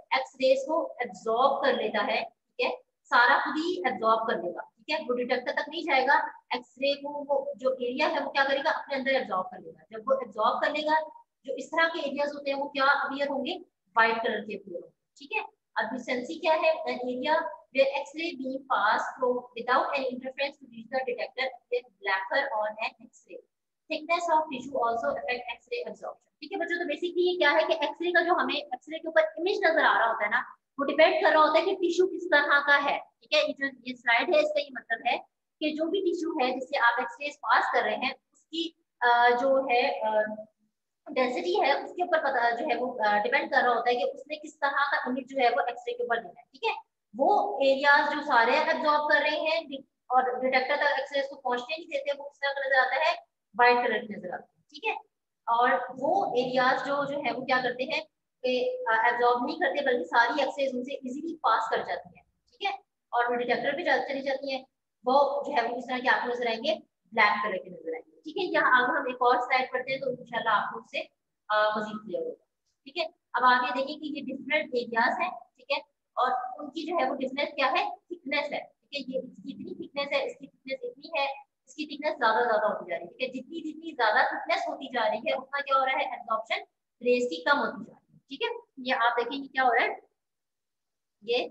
एक्स रेज को एब्जॉर्ब कर लेता है, ठीक है, सारा खुद ही एब्जॉर्ब कर लेगा, ठीक है, वो डिटेक्टर तक नहीं जाएगा, एक्सरे को वो जो एरिया है वो क्या करेगा, अपने अंदर एब्जॉर्ब कर लेगा। जब वो एब्जॉर्ब कर लेगा, जो इस तरह के एरियाज होते हैं वो क्या अपीयर होंगे, व्हाइट कलर के अपीयर होंगे, ठीक है। अब डिस्टेंसी क्या है, an area where X-ray beam pass through without any interference to reach the detector is blacker on an X-ray. Thickness of tissue also affect X-ray absorption. ठीक है बच्चों, तो बेसिकली ये क्या है कि एक्सरे का जो हमें एक्सरे के ऊपर इमेज नजर आ रहा होता है ना, वो डिपेंड कर रहा होता है कि टिश्यू किस तरह का है, ठीक है। जो ये स्लाइड है इसका ये मतलब है कि जो भी टिश्यू है जिससे आप एक्सरे पास कर रहे हैं उसकी जो है डेंसिटी है उसके ऊपर पता जो है वो डिपेंड कर रहा होता है कि उसने किस तरह का इमेज जो है वो एक्सरे के ऊपर देना है, ठीक है। वो एरियाज जो सारे एब्जॉर्ब कर रहे हैं और डिटेक्टर तक एक्सरे को पहुंचने नहीं देते, वो किस तरह का नजर आता है, व्हाइट कलर की नजर आती है, ठीक है। और वो एरियाज जो है वो क्या करते हैं कि एब्जॉर्ब नहीं करते बल्कि सारी एक्सरेज उनसे इजीली पास कर जाती है, ठीक है, और वो डिटेक्टर पे चली जाती है, वो जो है वो किस तरह के आपको नजर आएंगे, ब्लैक कलर के नजर आएंगे, ठीक है। यहाँ आगे हम एक और स्लाइड पढ़ते हैं तो इंशाल्लाह आपको उससे मजीद क्लियर होगा, ठीक है। अब आगे देखिए कि ये डिफरेंट एरियाज हैं, ठीक है, और उनकी जो है वो डिफरेंस क्या है, थिकनेस है, ठीक है। ये इसकी इतनी थिकनेस है, इसकी थिकनेस इतनी है, इसकी थिकनेस ज्यादा होती जा रही है, ठीक है। जितनी जितनी ज्यादा थिकनेस होती जा रही है उतना क्या हो रहा है, एब्जॉर्प्शन रेज की कम होती जा रही है, ठीक है। ये आप देखेंगे क्या हो रहा है, ये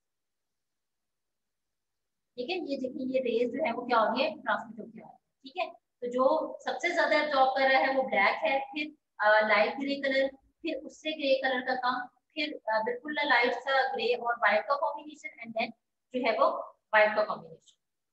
ठीक है, ये देखिए ये रेज जो है वो क्या हो रही है, ट्रांसमिट होकर आ रही है, ठीक है। तो जो सबसे ज्यादा एब्जॉर्ब कर रहा है वो ब्लैक है, फिर लाइट ग्रे कलर, फिर उससे ग्रे कलर का कम, फिर बिल्कुल लाइट सा ग्रे और व्हाइट का कॉम्बिनेशन, एंड देन जो है वो व्हाइट का combination.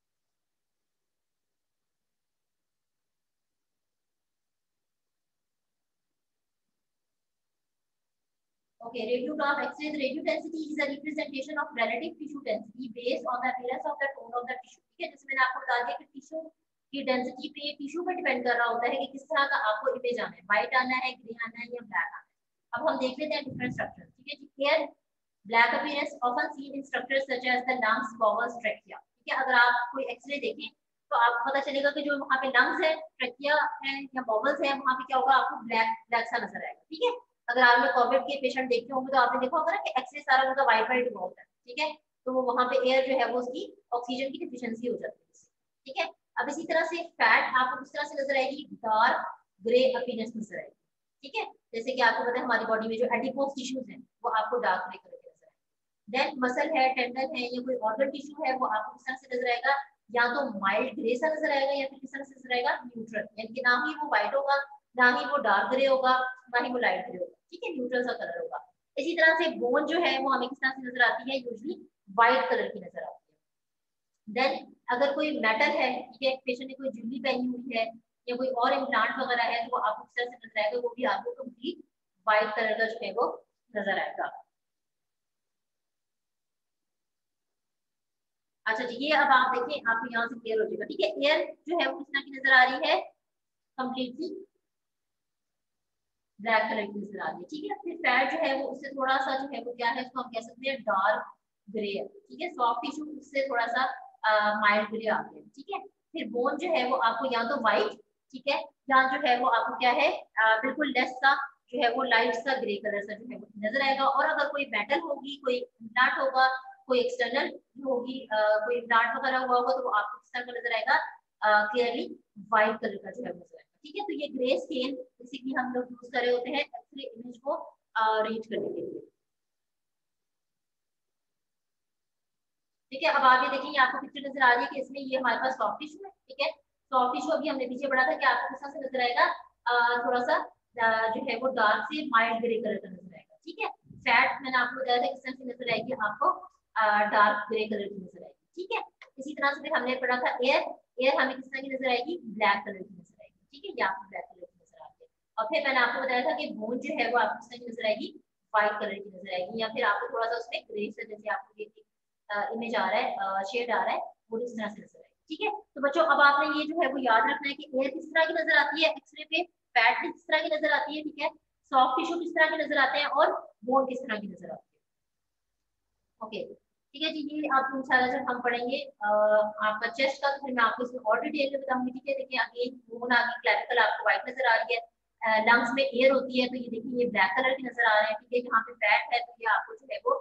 Okay, radiograph X-rays radio density is a representation of relative tissue density based on the appearance of the tone of the tissue, ठीक है। जैसे मैंने आपको बता दिया कि टिश्यू की डेंसिटी पे टिश्यू पर डिपेंड कर रहा होता है कि किस तरह का आपको इमेज आना है, व्हाइट आना है, ग्रे आना है या ब्लैक आना है। अब हम देख लेते हैं डिफरेंट स्ट्रक्चर, ठीक है जी। Here black appearance often seen in structures such as the lungs, bowels, trachea, ठीक है। अगर आप कोई एक्सरे देखें तो आपको पता चलेगा कि जो वहाँ पे लंग्स है, ट्रैकिया है या बॉवल्स है, वहाँ पे क्या होगा, आपको ब्लैक ब्लैक सा नजर आएगा, ठीक है। अगर आपने कोविड के पेशेंट देखे होंगे तो आपने देखा होगा ना कि एक्सरे सारा उनका वाइट होता है, ठीक है। तो वो वहां पे एयर जो है वो उसकी ऑक्सीजन की डिफिशियंसी हो जाती है, ठीक है। अब इसी तरह से फैट आपको किस तरह से नजर आएगी, डार्क ग्रे अपीयरेंस नजर आएगी, ठीक है। जैसे कि आपको पता है हमारी बॉडी में जो एडिपोज टिश्यूज हैं वो आपको डार्क ग्रे कलर के नजर आएंगे। देन मसल है, टेंडन है, या कोई ऑर्गन टिश्यू है, वो आपको किस तरह से नजर आएगा, या तो माइल्ड ग्रे सा नजर आएगा या फिर किस तरह से नजर आएगा, न्यूट्रल, यानी कि ना ही वो व्हाइट होगा, ना ही वो डार्क ग्रे होगा, ना ही वो लाइट ग्रे होगा, ठीक है, न्यूट्रल सा कलर होगा। इसी तरह से बोन जो है वो हमें किस तरह से नजर आती है, यूजुअली व्हाइट कलर की नजर आती है। देन अगर कोई मेटल है, ठीक है, पेशेंट ने कोई ज्वेलरी पहनी हुई है या कोई और इम्प्लांट वगैरह है, तो वो आपको किस तरह से नजर आएगा, वो भी आपको कंप्लीट व्हाइट कलर का जो है वो नजर आएगा। अच्छा जी, ये अब आप देखें, आपको यहाँ से क्लियर हो जाएगा, ठीक है। एयर जो है वो किस तरह की नजर आ रही है, कंप्लीटली ब्लैक कलर की नजर आ रही है, ठीक है। फिर फैट जो है वो उससे थोड़ा सा जो है वो क्या है, उसको हम कह सकते हैं डार्क ग्रे है, ठीक है। सॉफ्ट टिश्यू उससे थोड़ा सा माइल्ड ग्रे आ गया, ठीक है। फिर बोन जो है वो आपको या तो व्हाइट, ठीक है, या जो है वो आपको क्या है, बिल्कुल लेस सा जो है वो लाइट सा ग्रे कलर सा जो है वो नजर आएगा। और अगर कोई मेटल होगी, कोई इम्प्लांट होगा, कोई एक्सटर्नल होगी, कोई इम्प्लांट वगैरह हुआ होगा, तो वो आपको किस तरह का नजर आएगा, क्लियरली व्हाइट कलर का जो है नजर आएगा, ठीक है। तो ये ग्रे स्केल बेसिकली हम लोग यूज कर रहे होते हैं एक्सरे इमेज को रीड करने के लिए, ठीक है। अब आगे देखिए आपको पिक्चर नजर आ रही है कि इसमें ये हमारे पास सॉफ्ट टिश्यू है, ठीक है। सॉफ्ट टिश्यू अभी हमने पीछे पढ़ा था कि आपको किस तरह से नजर आएगा, थोड़ा सा जो है वो डार्क से माइल्ड ग्रे कलर का नजर आएगा, ठीक है। फैट मैंने आपको बताया था किस तरह से नजर आएगी, आपको डार्क ग्रे कलर की नजर आएगी, ठीक है। इसी तरह से फिर हमने पढ़ा था एयर, एयर हमें किस तरह की नजर आएगी, ब्लैक कलर की नजर आएगी, ठीक है, ये आपको ब्लैक कलर की नजर आती है। और फिर मैंने आपको बताया था कि बोन जो है वो आपको किस तरह की नजर आएगी, व्हाइट कलर की नजर आएगी, या फिर आपको थोड़ा सा उसमें ग्रे से जैसे आपको इमेज आ रहा है, शेड आ रहा है, वो इस तरह से नजर आएगी, ठीक है। तो बच्चों अब आपने ये जो है वो याद रखना है कि एयर किस तरह की नजर आती है एक्सरे पे, फैट किस तरह की नजर आती है, ठीक है, सॉफ्ट टिश्यू किस तरह के नजर आते हैं, और बोन किस तरह की नजर आती है। ओके, ठीक है जी। ये आप इंशाल्लाह जब हम पढ़ेंगे आपका चेस्ट का, तो फिर मैं आपको इसमें और डिटेल में बताऊंगी, ठीक है। देखिए अगेन बोन आ गई, क्लैविकल आपको व्हाइट नजर आ रही है, लंग्स में एयर होती है, तो ये देखिए ये ब्लैक कलर की नजर आ रहे हैं, ठीक है। यहाँ पे फैट है तो ये आपको जो है वो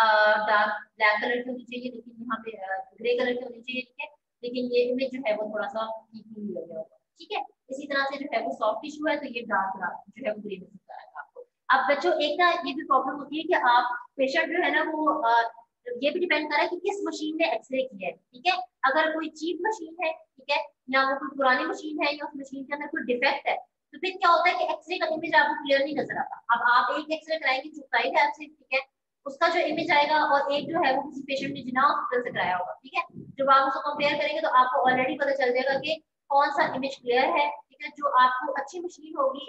डार्क ब्लैक कलर की होनी चाहिए, लेकिन यहाँ पे ग्रे कलर की होनी चाहिए, ठीक है। लेकिन ये इमेज जो है वो थोड़ा सा लग गया होगा, ठीक है। इसी तरह से जो है वो सॉफ्ट टिश्यू है तो ये डार्क जो है वो ग्रे नजर आएगा आपको। अब बच्चों एक ना ये भी प्रॉब्लम होती है कि आप पेशेंट जो है ना वो ये भी डिपेंड कर रहा है कि किस मशीन ने एक्सरे किया है, ठीक है। अगर कोई चीप मशीन है, ठीक है, या वो कोई पुरानी मशीन है या उस मशीन के अंदर कोई डिफेक्ट है, तो फिर क्या होता है कि एक्सरे का इमेज आपको क्लियर नहीं नजर आता। अब आप एक एक्सरे कराएंगे चुकाई लैब से, ठीक है, उसका जो इमेज आएगा और एक जो है वो किसी पेशेंट ने जिना हॉस्पिटल से कराया होगा, ठीक है। जब आप उसको कंपेयर करेंगे तो आपको ऑलरेडी पता चल जाएगा कि कौन सा इमेज क्लियर है, ठीक है। जो आपको अच्छी मशीन होगी,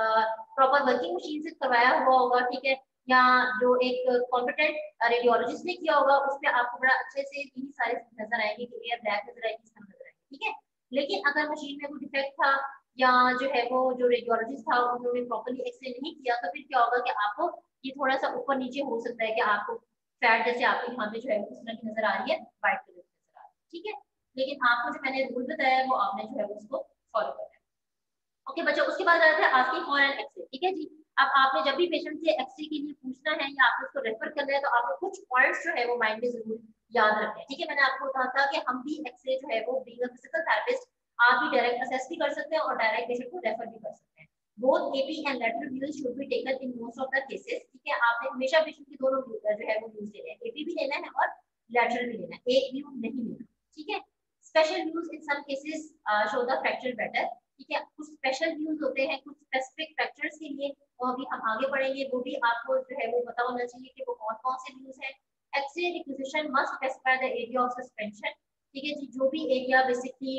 प्रॉपर वर्किंग मशीन से करवाया हुआ होगा, ठीक है, या जो एक कॉम्पिटेंट रेडियोलॉजिस्ट ने किया होगा, उस पर आपको बड़ा अच्छे से यही सारे नजर आएंगे, क्लियर ब्लैक नजर आएगी, इसका नजर आएगी, ठीक है। लेकिन अगर मशीन में कोई डिफेक्ट था या जो है वो जो रेडियोलॉजिस्ट था उन्होंने प्रॉपर्ली एक्सरे नहीं किया, तो फिर क्या होगा कि आपको ये थोड़ा सा ऊपर नीचे हो सकता है कि आपको फैट जैसे आपके यहाँ पे जो है उस तरह की नजर आ रही है, व्हाइट कलर की नजर आ रही है, ठीक है। लेकिन आपको जो मैंने रूल बताया है वो आपने जो है उसको फॉलो करना है। ओके बच्चों, उसके बाद आता है आस्किंग फॉर एन एक्सरे, ठीक है जी। अब आपने जब भी पेशेंट से एक्सरे के लिए पूछना है या आपने उसको रेफर करना है तो आपको कुछ पॉइंट्स जो है वो माइंड में जरूर याद रखने हैं, ठीक है। मैंने आपको कहा था कि हम भी एक्सरे जो है वो बीइंग अ फिजिकल थेरेपिस्ट आप भी डायरेक्ट असेस भी कर सकते हैं और डायरेक्ट पेशेंट को रेफर भी कर सकते हैं। Both AP and lateral views should be taken in most of the cases, ठीक है। आपने हमेशा पेशेंट की दोनों जो है वो व्यूज लेने हैं, एपी भी लेना है और लैटरल भी लेना है, एक व्यू नहीं लेना, ठीक है। Special views in some cases show the fracture better, ठीक है। कुछ स्पेशल व्यूज होते हैं कुछ स्पेसिफिक फ्रैक्चर्स के लिए, वो अभी हम आगे पढ़ेंगे, वो भी आपको जो है वो पता होना चाहिए कि वो कौन कौन से व्यूज हैं। Xray requisition must specify the area of suspension, ठीक है जी। जो भी एरिया बेसिकली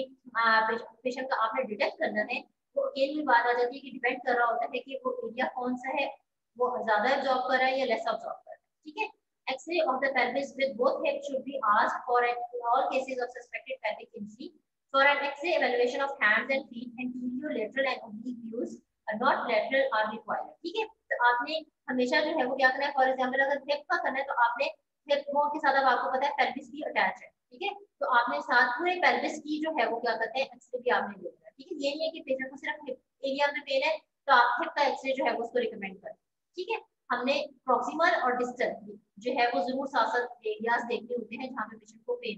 पेशेंट का आपने डिटेक्ट करना है, वो अगेन भी बात आ जाती है कि डिपेंड कर रहा होता है कि वो एरिया कौन सा है, वो ज्यादा एब्जॉर्ब कर रहा है या लेस एब्जॉर्ब कर रहा है, ठीक है। X-ray of the pelvis with both hips should be asked for in all cases of suspected pelvic injury. For an X-ray evaluation of hands and feet, anterior, lateral and oblique views, not lateral are required. ठीक है, तो आपने हमेशा जो है वो क्या करना है, फॉर एग्जाम्पल अगर हिप का करना है तो आपने हिप बोन के साथ अब आपको पता है पेल्विस भी अटैच है, ठीक है। तो आपने साथ पूरे पेल्विस की जो है वो क्या करते हैं एक्सरे भी आपने लेना है, ठीक है। ये नहीं है कि पेशेंट को सिर्फ हिप एरिया में पेन है तो आप हिप का एक्सरे जो है वो उसको रिकमेंड करें, ठीक है। हमने प्रॉक्सिमल और डिस्टल जो है वो जरूर साथ एरियाज देखने होते हैं जहाँ पे पेशेंट को पेन।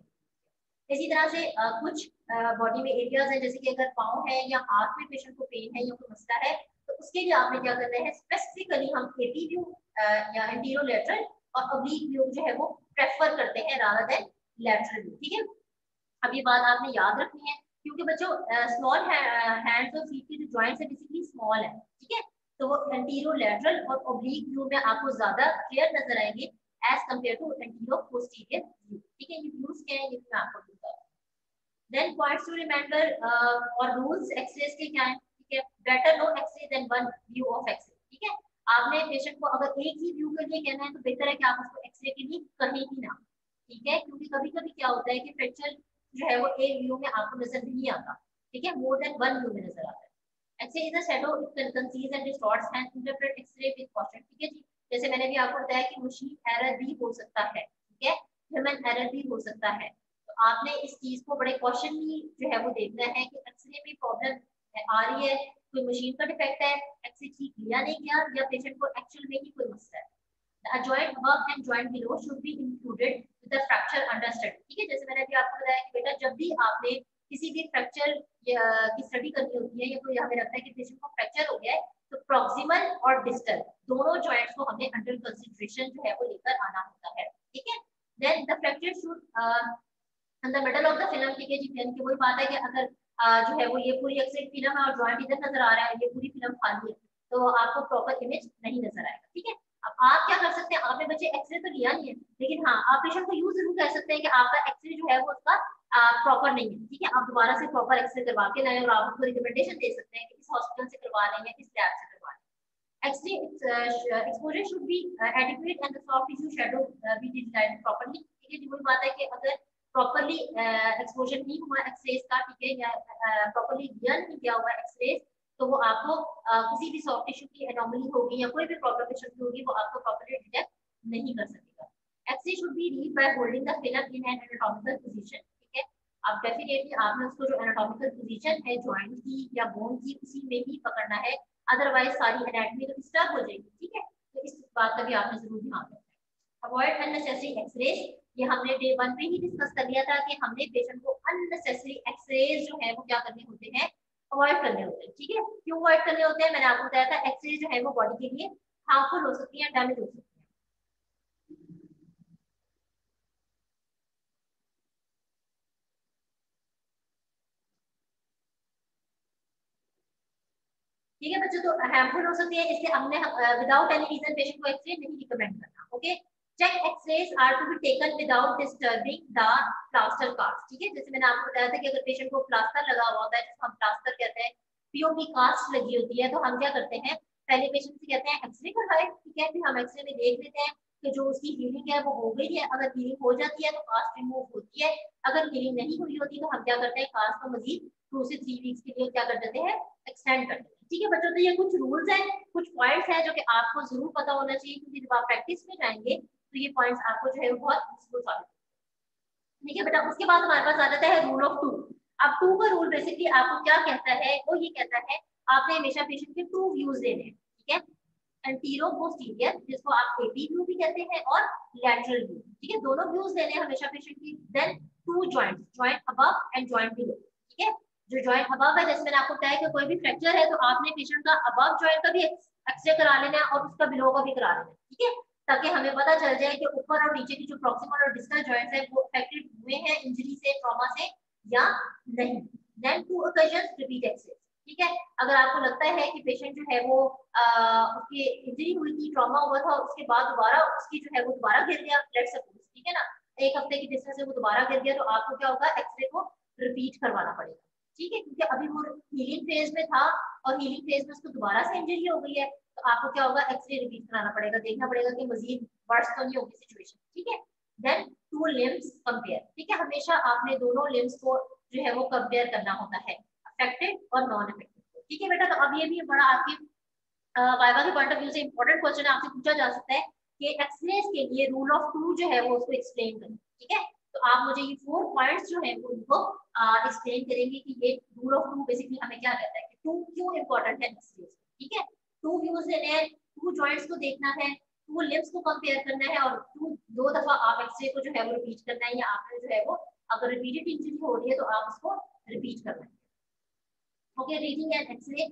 इसी तरह से कुछ बॉडी में एरियाज हैं जैसे कि अगर पाँव है या हाथ में पेशेंट को पेन है या कोई मसला है तो उसके लिए आपने क्या करना है, स्पेसिफिकली हम एपी व्यू या एंटीरो लेटरल और ऑब्लिक व्यू जो है वो प्रेफर करते हैं रादर देन लेटरल व्यू, ठीक है। अब ये बात आपने याद रखनी है क्योंकि बच्चों स्मॉल हैंड्स और फीट के जो जॉइंट्स है बेसिकली स्मॉल है, ठीक है। तो वो एंटीरो लेटरल और ऑब्लिक व्यू में आपको ज्यादा क्लियर नजर आएंगे as compare to antero posterior view, ठीक है। ये व्यूज क्या है ये मैं आपको बताता हूं। देन पॉइंट्स टू रिमेंबर और रूल्स एक्सरेस के क्या है, ठीक है। Better no xray than one view of xray, ठीक है। आपने पेशेंट को अगर एक ही व्यू के लिए कहना है तो बेहतर है कि आप उसको एक्सरे के लिए कहें ही ना, ठीक है। क्योंकि कभी कभी क्या होता है कि फ्रैक्चर जो है वो एक व्यू में आपको नजर नहीं आता, ठीक है, मोर देन वन व्यू में नजर आता है। X-ray is a shadow, it can conceive and distorts and interpret X-ray with caution, ठीक है जी। जैसे मैंने भी आपको बताया कि मशीन एरर भी हो सकता है, ठीक है, ह्यूमन एरर भी हो सकता है। तो आपने इस चीज को बड़े कॉशनली जो है वो देखना है कि एक्सरे में प्रॉब्लम आ रही है, कोई मशीन का डिफेक्ट है, एक्सरे ठीक लिया नहीं गया या पेशेंट को एक्चुअल में ही कोई मसला है। The joint above and joint below should be included with the fracture under study, ठीक है। जैसे मैंने अभी आपको बताया कि बेटा जब भी आपने किसी भी फ्रैक्चर की स्टडी करनी होती है या कोई हमें लगता है कि पेशेंट को फ्रैक्चर हो गया है तो प्रॉक्सिमल और डिस्टल दोनों जॉइंट्स को हमें अंडर कंसीडरेशन जो है वो लेकर आना होता है, ठीक है। Then the fracture should in the middle of the film, ठीक है जी। फिल्म की वही बात है कि अगर जो है वो ये पूरी एक्सरे फिल्म है और जॉइंट इधर नजर आ रहा है, ये पूरी फिल्म खाली है तो आपको प्रॉपर इमेज नहीं नजर आएगा, ठीक है। अब आप क्या कर सकते हैं, आपने बच्चे एक्सरे तो लिया नहीं है लेकिन हाँ आप पेशेंट को यूज जरूर कर सकते हैं कि आपका एक्सरे जो है वो उसका प्रॉपर नहीं है, ठीक है। आप दोबारा से प्रॉपर एक्सरे करवा के लाएं और आप उसको रिकमेंडेशन दे सकते हैं कि इस हॉस्पिटल से करवा लें या इस लैब से करवा लें। Xray exposure should be adequate and the soft tissue shadow be designed properly, ठीक है जी। वही बात है कि अगर प्रॉपर्ली एक्सपोजर नहीं हुआ एक्सरेज का, ठीक है, या प्रॉपर्ली लिया नहीं गया हुआ एक्सरेज तो वो आपको किसी भी सॉफ्ट टिश्यू की एनोमली होगी या कोई भी प्रॉब्लम पेशेंट की होगी वो आपको प्रॉपर्ली डिटेक्ट नहीं कर सकेगा। Xray should be read by holding the film in an anatomical position, ठीक है। अब डेफिनेटली आपने उसको जो एनाटॉमिकल पोजीशन है जॉइंट की या बोन की उसी में ही पकड़ना है अदरवाइज सारी एनाटॉमी तो डिस्टर्ब हो जाएगी। ठीक है, तो इस बात का भी आपने जरूर ध्यान रखना है। अवॉइड अननेसेसरी एक्सरेज, ये हमने डे 1 पे ही डिस्कस कर लिया था कि हमने पेशेंट को अननेसेसरी एक्सरेज जो है वो क्या करने होते हैं, अवॉइड करने होते हैं। ठीक है, क्यों अवॉइड करने होते हैं, मैंने आपको बताया था एक्सरेज जो है वो बॉडी के लिए हार्मफुल हो सकती है, डैमेज हो सकती है। ठीक है बच्चों, तो हार्मफुल हो सकती है, इसलिए हमने विदाउट एनी रीजन पेशेंट को एक्सरे नहीं रिकमेंड करना। Okay, check xrays are to be taken without disturbing the plaster cast. ठीक है, जैसे मैंने आपको बताया था कि अगर पेशेंट को प्लास्टर लगा हुआ होता है, जिसको हम प्लास्टर कहते हैं, पीओपी कास्ट लगी होती है, तो हम क्या करते हैं, पहले पेशेंट से कहते हैं एक्सरे करवाए। ठीक है, फिर हम एक्सरे में देख लेते हैं कि जो उसकी हीलिंग है वो हो गई है। अगर हीलिंग हो जाती है तो कास्ट रिमूव होती है, अगर हीलिंग नहीं हुई होती तो हम क्या करते हैं, कास्ट को मजीद 2 से 3 वीक्स के लिए क्या कर देते हैं, एक्सटेंड कर देते हैं। ठीक है बच्चों, तो ये कुछ रूल्स हैं, कुछ पॉइंट्स हैं जो कि आपको जरूर पता होना चाहिए, क्योंकि जब आप प्रैक्टिस में जाएंगे तो ये पॉइंट्स आपको जो है बहुत यूजफुल साबित होंगे। ठीक है बेटा, उसके बाद हमारे पास आ जाता है रूल ऑफ 2। अब 2 का रूल बेसिकली आपको क्या कहता है, वो ये कहता है आपने हमेशा पेशेंट के 2 व्यूज लेने हैं। ठीक है, एंटीरो पोस्टीरियर, जिसको आप एपी व्यू भी कहते हैं, और लैटरल व्यू। ठीक है, दोनों व्यूज लेने हैं हमेशा पेशेंट की। Then 2 joints, joint above and joint below. ठीक है, जो जॉइंट अबव है, जैसे मैंने आपको बताया कि कोई भी फ्रैक्चर है तो आपने पेशेंट का अबव जॉइंट का भी एक्सरे करा लेना है और उसका बिलो का भी करा लेना है। ठीक है, ताकि हमें पता चल जाए कि ऊपर और नीचे की जो प्रॉक्सिमल और डिस्टल जॉइंट्स है वो अफेक्टेड हुए हैं इंजरी से, ट्रॉमा से या नहीं। Then 2 occasions repeat xray. ठीक है, अगर आपको लगता है कि पेशेंट जो है वो उसकी इंजरी हुई थी, ट्रॉमा हुआ था, उसके बाद दोबारा उसकी जो है वो दोबारा गिर गया, लेट्स सपोज, ठीक है ना, 1 हफ्ते की डिस्टेंस से वो दोबारा गिर गया, तो आपको क्या होगा, एक्सरे को रिपीट करवाना पड़ेगा। ठीक है, क्योंकि अभी वो हीलिंग फेज में था और हीलिंग फेज में उसको दोबारा से इंजरी हो गई है, तो आपको क्या होगा, एक्सरे रिपीट कराना पड़ेगा, देखना पड़ेगा कि मजीद वर्स तो नहीं होगी सिचुएशन। ठीक है, देन 2 लिम्स कंपेयर। ठीक है, हमेशा आपने दोनों लिम्स को जो है वो कंपेयर करना होता है, अफेक्टेड और नॉन अफेक्टेड। ठीक है बेटा, तो अब ये भी बड़ा आपके वाइवा के पॉइंट ऑफ व्यू से इंपॉर्टेंट क्वेश्चन आपसे पूछा जा सकता है कि एक्सरेज के लिए रूल ऑफ 2 जो है वो उसको एक्सप्लेन करें। ठीक है, तो आप मुझे ये 4 पॉइंट्स जो है वो उनको एक्सप्लेन करेंगे कि ये रूल ऑफ 2 बेसिकली हमें क्या कहता है कि 2 क्यों इंपॉर्टेंट है एक्सरेज। ठीक है, 2 व्यूज लेने हैं, 2 जॉइंट्स को देखना है, 2 लिम्स को कंपेयर करना है, और 2 दफा आप एक्सरे को जो है वो रिपीट करना है, या आपने जो है वो अगर रिपीटेड इंजरी हो रही है तो आप उसको रिपीट करना है। Okay, reading an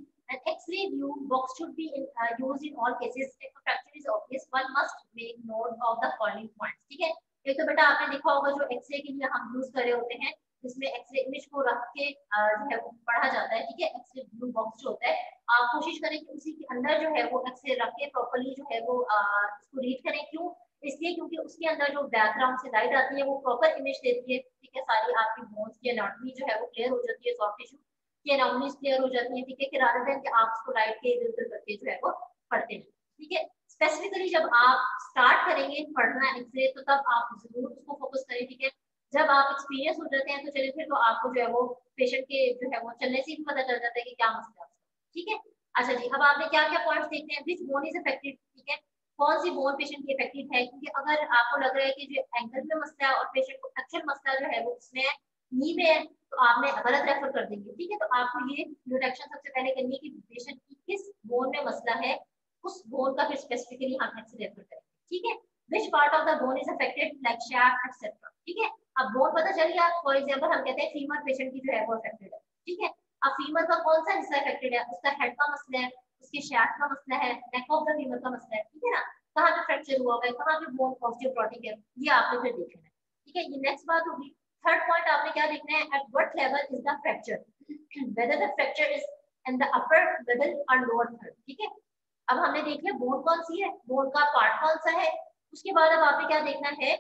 X-ray view box should be used in all cases. If a fracture is obvious, one must make note of the following points. ठीक है, एक तो बेटा आपने देखा होगा जो एक्सरे के लिए हम यूज कर रहे होते हैं, जिसमें एक्सरे इमेज को रख के जो है पढ़ा जाता है। ठीक है, एक्सरे व्यू बॉक्स जो होता है, आप कोशिश करें कि उसी के अंदर जो है वो एक्सरे रख के प्रॉपर्ली जो है वो इसको रीड करें। क्यों, इसलिए क्योंकि उसके अंदर जो बैकग्राउंड से लाइट आती है वो प्रॉपर इमेज देती है। ठीक है, सारी आपकी बोन्स की एनाटॉमी जो है वो क्लियर हो जाती है, सॉफ्ट टिश्यू की एनाटॉमी क्लियर हो जाती है। ठीक है, कि रादर देन कि आप उसको लाइट के इधर उधर करके जो है वो पढ़ते हैं। ठीक है, स्पेसिफिकली जब आप स्टार्ट करेंगे पढ़ना एक्सरे तो तब आप जरूर उसको फोकस करें। ठीक है, जब आप एक्सपीरियंस हो जाते हैं तो चलिए फिर तो आपको जो है वो पेशेंट के जो है वो चलने से ही पता चल जाता है कि क्या मसला है। ठीक है, अच्छा जी, अब आपने क्या क्या पॉइंट्स देखते हैं, विच बोन इज अफेक्टेड। ठीक है, कौन सी बोन पेशेंट की अफेक्टेड है, क्योंकि अगर आपको लग रहा है कि जो एंकल में मसला है और पेशेंट को एक्चुअल मसला जो है वो उसमें नी में है, तो आपने गलत रेफर कर देंगे। ठीक है, तो आपको ये डिटेक्शन सबसे पहले करनी है कि पेशेंट की किस बोन में मसला है, उस बोन का फिर स्पेसिफिकली हम एक्सरे रेफर करेंगे। ठीक है, which part of the bone is affected like shaft etc. ठीक है, अब बोन पता चल गया, फॉर एग्जांपल हम कहते हैं फीमर पेशेंट की जो है वो अफेक्टेड है। ठीक है, अब फीमर का कौन सा हिस्सा अफेक्टेड है, उसका हेड का मसला है, उसके शाफ्ट का मसला है, नेक ऑफ द फीमर का मसला है। ठीक है ना, कहाँ पे फ्रैक्चर हुआ है, कहाँ पे बोन ऑस्टियोपोरोटिक है, ये आपने फिर देखना है। ठीक है, ये नेक्स्ट बात होगी। थर्ड पॉइंट आपने क्या देखना है, at what level is the fracture, whether the fracture is in the upper middle or lower third. ठीक है, अब हमने देख लिया बोन कौन सी है, बोन का पार्ट कौन सा है। उसके बाद अब आपने क्या देखना है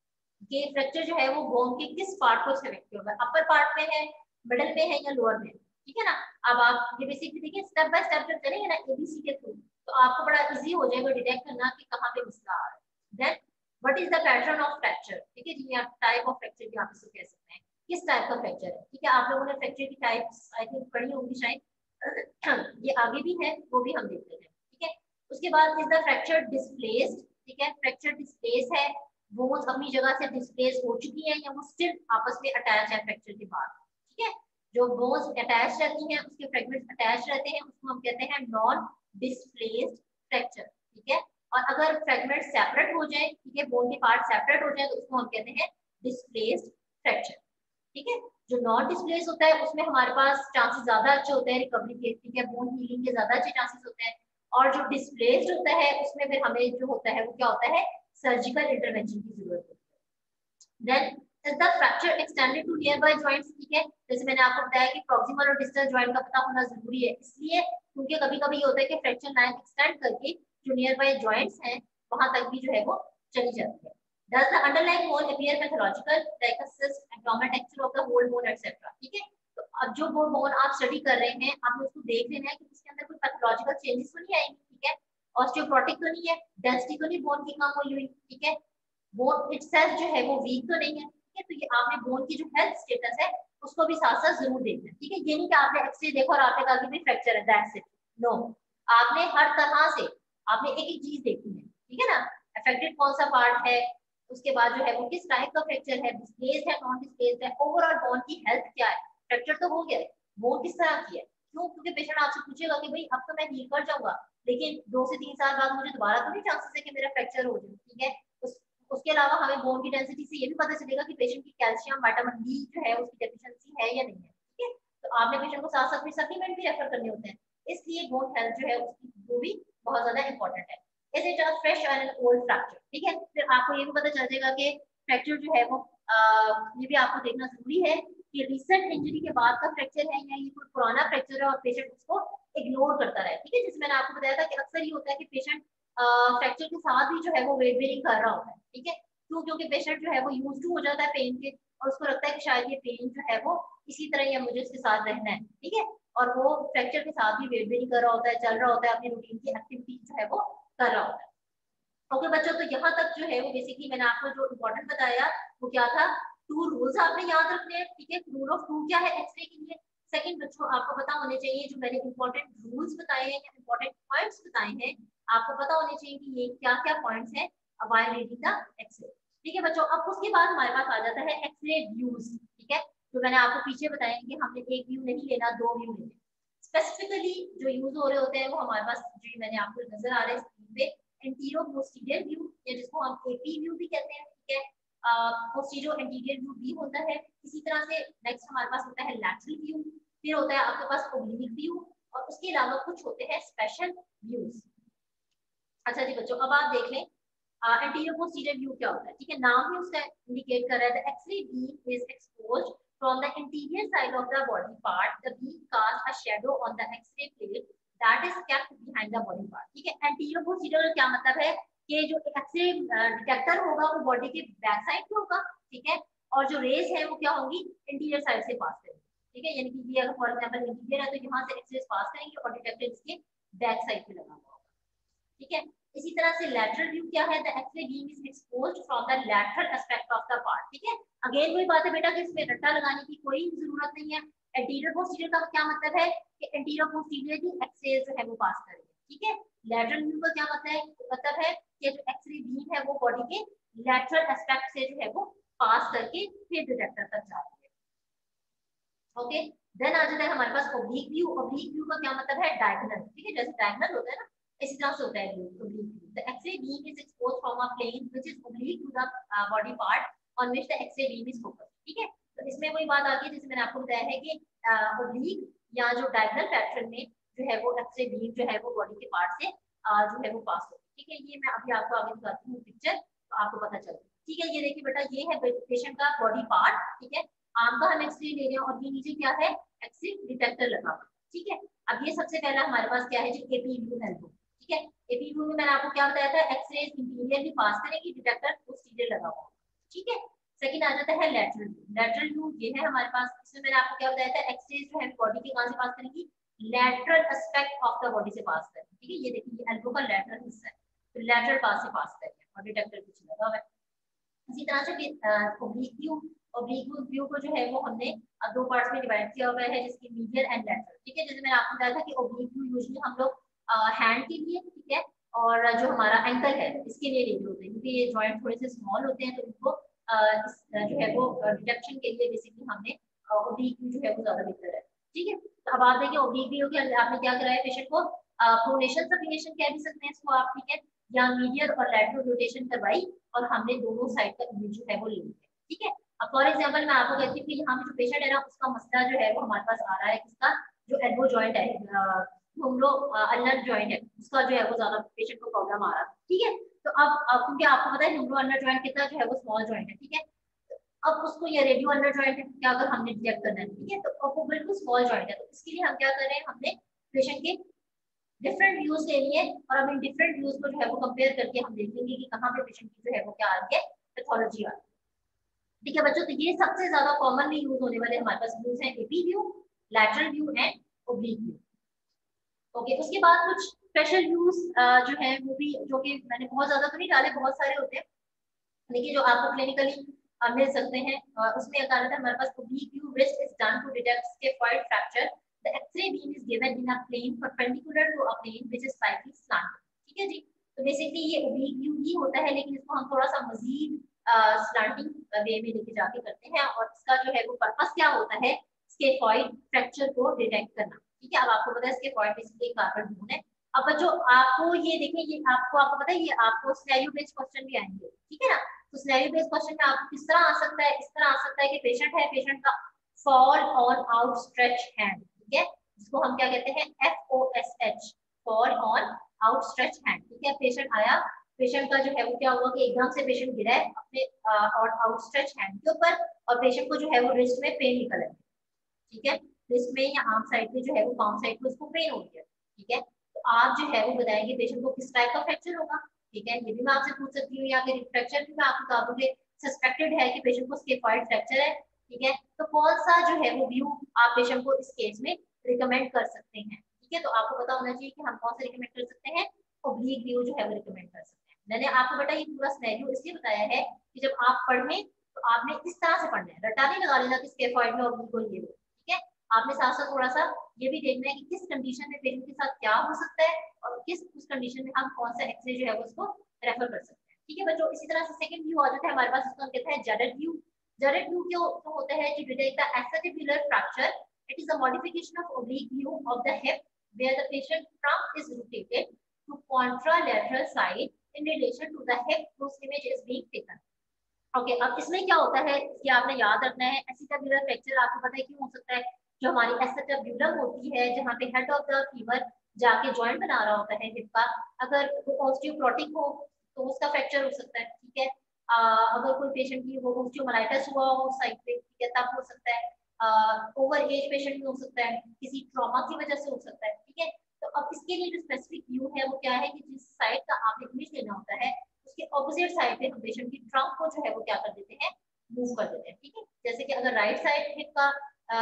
कि फ्रैक्चर जो है वो बोन के किस पार्ट को अफेक्ट होगा, अपर पार्ट में है, मिडिल में है या लोअर में। ठीक है ना, अब आप ये बेसिकली देखिए स्टेप बाय स्टेप जब चलेंगे ना एबीसी के थ्रू, तो आपको बड़ा इजी हो जाएगा डिटेक्ट करना कि कहाँ पे मसला आ रहा है। Then what is the pattern of fracture. ठीक है जी, आप टाइप ऑफ फ्रैक्चर भी आप इसको कह सकते हैं, किस टाइप का फ्रैक्चर है। ठीक है, आप लोगों ने फ्रैक्चर की टाइप्स आई थिंक पढ़ी होंगी शायद, ये आगे भी है वो भी हम देख लेते हैं। ठीक है, उसके बाद इज द फ्रैक्चर डिस्प्लेस्ड। ठीक है, फ्रैक्चर डिस्प्लेस है, बोन्स अपनी जगह से डिस्प्लेस हो चुकी है या वो स्टिल आपस में अटैच है फ्रैक्चर के बाद। ठीक है, जो बोन्स अटैच रहती हैं उसके फ्रेगमेंट्स अटैच रहते हैं उसको हम कहते हैं नॉन डिस्प्लेस्ड फ्रैक्चर, ठीक है। और अगर फ्रेगमेंट सेपरेट हो जाए, ठीक है, बोन के पार्ट सेपरेट हो जाए तो उसको हम कहते हैं डिस्प्लेस्ड फ्रैक्चर, ठीक है। जो नॉन डिस्प्लेस होता है उसमें हमारे पास चांसेस ज्यादा अच्छे होते हैं रिकवरी के, ठीक है, बोन हीलिंग के ज्यादा अच्छे चांसेस होते हैं। और जो डिस्प्लेस्ड होता है उसमें फिर हमें जो होता है वो क्या होता है, सर्जिकल इंटरवेंशन की जरूरत होती है। Then is the fracture extended to nearby joints, ठीक है। जैसे मैंने आपको बताया कि प्रॉक्सिमल और डिस्टल जॉइंट का पता होना जरूरी है, इसलिए क्योंकि कभी-कभी ये होता है कि फ्रैक्चर लाइन एक्सटेंड करके जो नियरबाई जॉइंट्स हैं वहां तक भी जो है वो चली जाती है। Does the underlying bone appear pathological like a cyst, abnormal texture of the whole bone etc, ठीक है। तो अब जो बोन आप स्टडी कर रहे हैं आपने उसको देख लेना है कि उसके अंदर कोई पैथोलॉजिकल चेंजेस तो नहीं आएंगे, ठीक है, ऑस्टियोप्रोटिक तो नहीं है, डेंसिटी तो नहीं बोन की कम हुई, ठीक है, बोन इटसेल्फ जो है वो वीक तो नहीं है, ठीक है। तो ये आपने बोन की जो हेल्थ स्टेटस है उसको भी साथ साथ जरूर देखना है, ठीक है। ये नहीं कि आपने एक्सरे देखा और आपने कहा कि भाई फ्रैक्चर है, दैट्स इट, नो, आपने हर तरह से आपने एक एक चीज देखनी है, ठीक है ना। अफेक्टेड कौन सा पार्ट है, उसके बाद जो है वो किस टाइप का फ्रैक्चर है, डिस्प्लेस्ड है नॉन डिस्प्लेस्ड है, ओवरऑल बोन की हेल्थ क्या है, फ्रैक्चर तो हो गया है, बोन किस तरह की है, क्यों, क्योंकि पेशेंट आपसे पूछेगा कि भाई अब तो मैं हील कर जाऊंगा लेकिन 2 से 3 साल बाद मुझे दोबारा तो नहीं चांसेस है कि मेरा फ्रैक्चर हो जाए, ठीक है। उसके अलावा हमें बोन की डेंसिटी से ये भी पता चलेगा कि पेशेंट की कैल्शियम विटामिन डी जो है उसकी डेफिशिएंसी है या नहीं है, ठीक है। तो आपने पेशेंट को साथ साथ में सप्लीमेंट भी रेफर करने होते हैं, इसलिए बोन हेल्थ जो है उसकी वो भी बहुत ज्यादा इंपॉर्टेंट है। इज इट अ फ्रेश और एन ओल्ड फ्रैक्चर, ठीक है। फिर आपको ये भी पता चल जाएगा कि फ्रैक्चर जो है वो ये भी आपको देखना जरूरी है कि रिसेंट इंजरी के बाद का फ्रैक्चर है या ये कोई पुराना फ्रैक्चर है और पेशेंट उसको इग्नोर करता रहे, ठीक है। जैसे मैंने आपको बताया था कि अक्सर ये होता है कि पेशेंट फ्रैक्चर के साथ भी जो है वो वेट बेयरिंग कर रहा होता है, ठीक है, क्यों, क्योंकि पेशेंट जो है वो यूज टू हो जाता है पेन के और उसको लगता है कि शायद ये पेन जो है वो इसी तरह या मुझे इसके साथ रहना है, ठीक है, और वो फ्रैक्चर के साथ भी वेट बेयरिंग कर रहा होता है, चल रहा होता है, अपनी रूटीन की एक्टिविटी जो है वो कर रहा होता है। ओके बच्चों, तो यहाँ तक जो है वो बेसिकली मैंने आपको जो इम्पोर्टेंट बताया वो क्या था, 2 रूल्स आपने याद रखने हैं, ठीक है। रूल ऑफ 2 क्या है एक्सरे के लिए, सेकंड बच्चों आपको पता होने चाहिए जो मैंने इंपॉर्टेंट रूल्स बताए हैं या इंपॉर्टेंट पॉइंट्स बताए हैं आपको पता होने चाहिए कि ये क्या क्या पॉइंट्स हैं व्हाइल रीडिंग द एक्सरे, ठीक है बच्चों। अब उसके बाद हमारे पास आ जाता है एक्सरे व्यूज, ठीक है। तो मैंने आपको पीछे बताया कि हमने एक व्यू नहीं लेना, 2 व्यू लेने। स्पेसिफिकली जो यूज हो रहे होते हैं वो हमारे पास जो मैंने आपको नजर आ रहे हैं स्क्रीन पे, एंटीरो पोस्टीरियर व्यू या जिसको हम एपी व्यू भी कहते हैं, ठीक है। पोस्टीरियो एंटीरियर व्यू भी होता है। इसी तरह से नेक्स्ट हमारे पास होता है लैटरल व्यू, फिर होता है आपके पास ओब्लिक व्यू और उसके अलावा कुछ होते हैं स्पेशल व्यूज। अच्छा जी बच्चों, अब आप देख लें एंटीरियर पोस्टीरियर व्यू क्या होता है, ठीक है। नाम ही उसका इंडिकेट कर रहा है, the x-ray beam is exposed from the interior side of the body part. The beam casts a shadow on the X-ray plate that is kept behind the body part, ठीक है। एंटीरियर पोस्टीरियर क्या मतलब है कि जो x ray detector होगा वो body के बैक साइड पे होगा, ठीक है, और जो रेज है वो क्या होंगी इंटीरियर साइड से पास करेंगी, ठीक है। यानी कि ये अगर फॉर एग्जांपल इंटीरियर है तो यहाँ से एक्सरे पास करेंगे और डिटेक्टर इसके बैक साइड पे लगा हुआ होगा, ठीक है। इसी तरह से लैटरल व्यू क्या है, the x-ray beam is exposed from the lateral aspect of the part, ठीक है। अगेन वही बात है बेटा कि इसमें रट्टा लगाने की कोई जरूरत नहीं है। एंटीरियर पोस्टीरियर का क्या मतलब है कि एंटीरियर पोस्टीरियर की एक्सरे जो है वो पास करेंगे, ठीक है। लैटरल व्यू का क्या मतलब है कि जो एक्सरे बीम है वो बॉडी के लैटरल एस्पेक्ट से जो है वो पास करके फिर डिटेक्टर तक जाती है। ओके, देन आ जाता है हमारे पास ओब्लिक व्यू। ओब्लिक व्यू का क्या मतलब है, डायगोनल, ठीक है, जैसे डायगोनल होता है ना इसी तरह से होता है view, oblique view. The x-ray beam is exposed from a plane which is oblique to the body part on which the x-ray beam is focused, ठीक है। तो इसमें वही बात आती है जैसे मैंने आपको बताया है कि ओब्लिक या जो डायगोनल पैटर्न में जो है वो एक्स-रे बीम जो है वो बॉडी के पार्ट से जो है वो पास होती है, ठीक है। ये मैं अभी आपको आगे दिखाती हूँ पिक्चर तो आपको पता चलेगा, ठीक है। ये देखिए बेटा, ये है पेशेंट का बॉडी पार्ट, ठीक है। आम का हम एक्सरे ले रहे हैं और ये नीचे क्या है एक्सरे डिटेक्टर लगा हुआ, ठीक है। अब ये सबसे पहला हमारे पास क्या है जी, एपी व्यू एल्बो, ठीक है। एपी व्यू में मैंने आपको क्या बताया था, एक्सरे इंटीरियर भी पास करेगी, डिटेक्टर पोस्टीरियर लगा हुआ, ठीक है। सेकंड आ जाता है लैटरल व्यू। लैटरल व्यू ये है हमारे पास, इसमें मैंने आपको क्या बताया था, एक्सरे जो है बॉडी के कहां से पास करेंगी, lateral aspect of the body से पास करेंगी, ठीक है। ये देखिए ये एल्बो का लैटरल हिस्सा है, तो लैटरल पास से पास करेंगे और डिटेक्टर पीछे लगा हुआ है। इसी तरह से ओब्लिक व्यू, ओब्लिक व्यू को जो है वो हमने अब 2 पार्ट्स में डिवाइड किया हुआ है जिसकी मीडियल एंड लैटरल, ठीक है। जैसे मैंने आपको बताया था कि ओब्लिक व्यू यूजुअली हम लोग हैंड के लिए, ठीक है, और जो हमारा एंकल है इसके लिए ले होते हैं क्योंकि ये जॉइंट थोड़े से स्मॉल होते हैं तो इनको जो है वो डिटेक्शन के लिए बेसिकली हमने ओब्लिक व्यू जो है वो ज्यादा बेहतर है। ठीक है, तो अब आप देखिए ओब्लिक व्यू के अंदर आपने क्या कराया, पेशेंट को प्रोनेशन सफिकेशन कह भी सकते हैं इसको आप, ठीक है, या मीडियल और लैटरल रोटेशन करवाई और हमने दोनों साइड का इमेज जो है वो ले लिया। ठीक है, अब फॉर एग्जांपल मैं आपको कहती हूँ कि यहाँ पे जो पेशेंट है ना उसका मसला जो है वो हमारे पास आ रहा है, किसका, जो एल्बो जॉइंट है, ह्यूमरो अल्नर जॉइंट है, उसका जो है वो ज्यादा पेशेंट को प्रॉब्लम आ रहा है। ठीक है, तो अब क्योंकि आपको पता है ह्यूमरो अल्नर जॉइंट कितना जो है वो स्मॉल जॉइंट है, ठीक है, अब उसको ये रेडियो अंडर जॉइंट है क्या अगर हमने डिटेक्ट करना है, ठीक है, तो अब वो बिल्कुल स्मॉल जॉइंट है, तो इसके लिए हम क्या कर रहे हैं, हमने पेशेंट के डिफरेंट व्यूज ले लिए और अब इन डिफरेंट व्यूज को जो है वो कंपेयर करके हम देखेंगे कि कहाँ पे पेशेंट की जो है वो क्या आ रही है, पैथोलॉजी आ रही है। ठीक है बच्चों, तो ये सबसे ज्यादा कॉमनली यूज होने वाले हमारे पास व्यूज हैं, AP view, lateral view and oblique view. Okay, उसके बाद कुछ स्पेशल व्यूज जो है वो भी, जो कि मैंने बहुत ज्यादा तो नहीं डाले, बहुत सारे होते हैं लेकिन जो आपको क्लिनिकली मिल सकते हैं, उसमें क्या रहता है हमारे पास, oblique view risk is done to detect scaphoid fracture. The X-ray beam is given in a plane perpendicular to a plane which is slightly slanted. ठीक है जी, तो बेसिकली ये oblique view ही होता है, लेकिन इसको हम थोड़ा सा मजीद स्लैंटिंग वे में लेके जाके करते हैं और इसका जो है वो पर्पस क्या होता है, स्केफॉइड फ्रैक्चर को डिटेक्ट करना। ठीक है, अब आपको पता है स्केफॉइड बेसिकली कार्बन बून है। अब बच्चों आपको ये देखें, ये आपको पता है ये आपको सिनेरियो बेस्ड क्वेश्चन भी आएंगे, ठीक है ना, तो सिनेरियो बेस्ड क्वेश्चन में आपको किस तरह आ सकता है, इस तरह आ सकता है कि पेशेंट है, पेशेंट का फॉल ऑन आउटस्ट्रेच हैंड, ठीक है, जिसको हम क्या कहते हैं, FOSH, fall on outstretch hand. ठीक है, पेशेंट आया, पेशेंट का जो है वो क्या हुआ कि एकदम से पेशेंट गिरा है अपने और आउटस्ट्रेच हैंड के ऊपर और पेशेंट को जो है वो रिस्ट में पेन निकल है, ठीक है, रिस्ट में या आर्म साइड पे जो है वो पाम साइड पे उसको पेन हो गया। ठीक है, तो आप जो है वो बताएंगे पेशेंट को किस टाइप का फ्रैक्चर होगा। ठीक है, ये भी मैं आपसे पूछ सकती हूँ, या फिर फ्रैक्चर भी मैं आपको बता दूंगी, सस्पेक्टेड है कि पेशेंट को स्केफॉइड फ्रैक्चर है। ठीक है, तो कौन सा जो है वो व्यू आप पेशेंट को इस केस में रिकमेंड कर सकते हैं। ठीक है, तो आपको पता होना चाहिए कि हम कौन सा रिकमेंड कर सकते हैं, ओब्लिक व्यू जो है वो रिकमेंड कर सकते हैं। मैंने आपको बेटा ये पूरा सिनेरियो इसलिए बताया है कि जब आप पढ़ें तो आपने इस तरह से पढ़ना है, रटा नहीं लगा लेना कि स्केफॉइड में ओब्लिक और ये। ठीक है, आपने साथ साथ थोड़ा सा ये भी देखना है कि किस कंडीशन में पेशेंट के साथ क्या हो सकता है और किस उस कंडीशन में हम कौन सा एक्सरे जो है उसको रेफर कर सकते हैं। ठीक है बच्चों, इसी तरह से सेकंड व्यू आ जाता है हमारे पास, उसको हम कहते हैं जडेड व्यू। जडेड व्यू क्यों तो होता है कि detect the acetabular fracture. It is a modification of oblique view of the hip where the patient trunk is rotated to contralateral side in relation to the hip whose image is being taken. Okay, अब इसमें क्या होता है कि आपने याद रखना है, एसिटाबुलर फ्रैक्चर आपको पता है क्यों हो सकता है, जो हमारी एसिटाबुलम होती है जहाँ पे हेड ऑफ द फीमर जाके जॉइंट बना रहा होता है हिप का, अगर वो ऑस्टियोप्रोटिक हो तो उसका फ्रैक्चर हो सकता है। ठीक है, अगर कोई पेशेंट की वो ऑस्टियोमाइलाइटिस हुआ हो साइड पे, ठीक है, तब हो सकता है, ओवर एज पेशेंट भी हो सकता है, किसी ट्रॉमा की वजह से हो सकता है। ठीक है, तो अब इसके लिए जो स्पेसिफिक व्यू है वो क्या है कि जिस साइड का आपने इमेज लेना होता है उसके ऑपोजिट साइड पे हम पेशेंट की ट्रंक को जो है वो क्या कर देते हैं, मूव कर देते हैं। ठीक है, जैसे कि अगर राइट साइड हिप का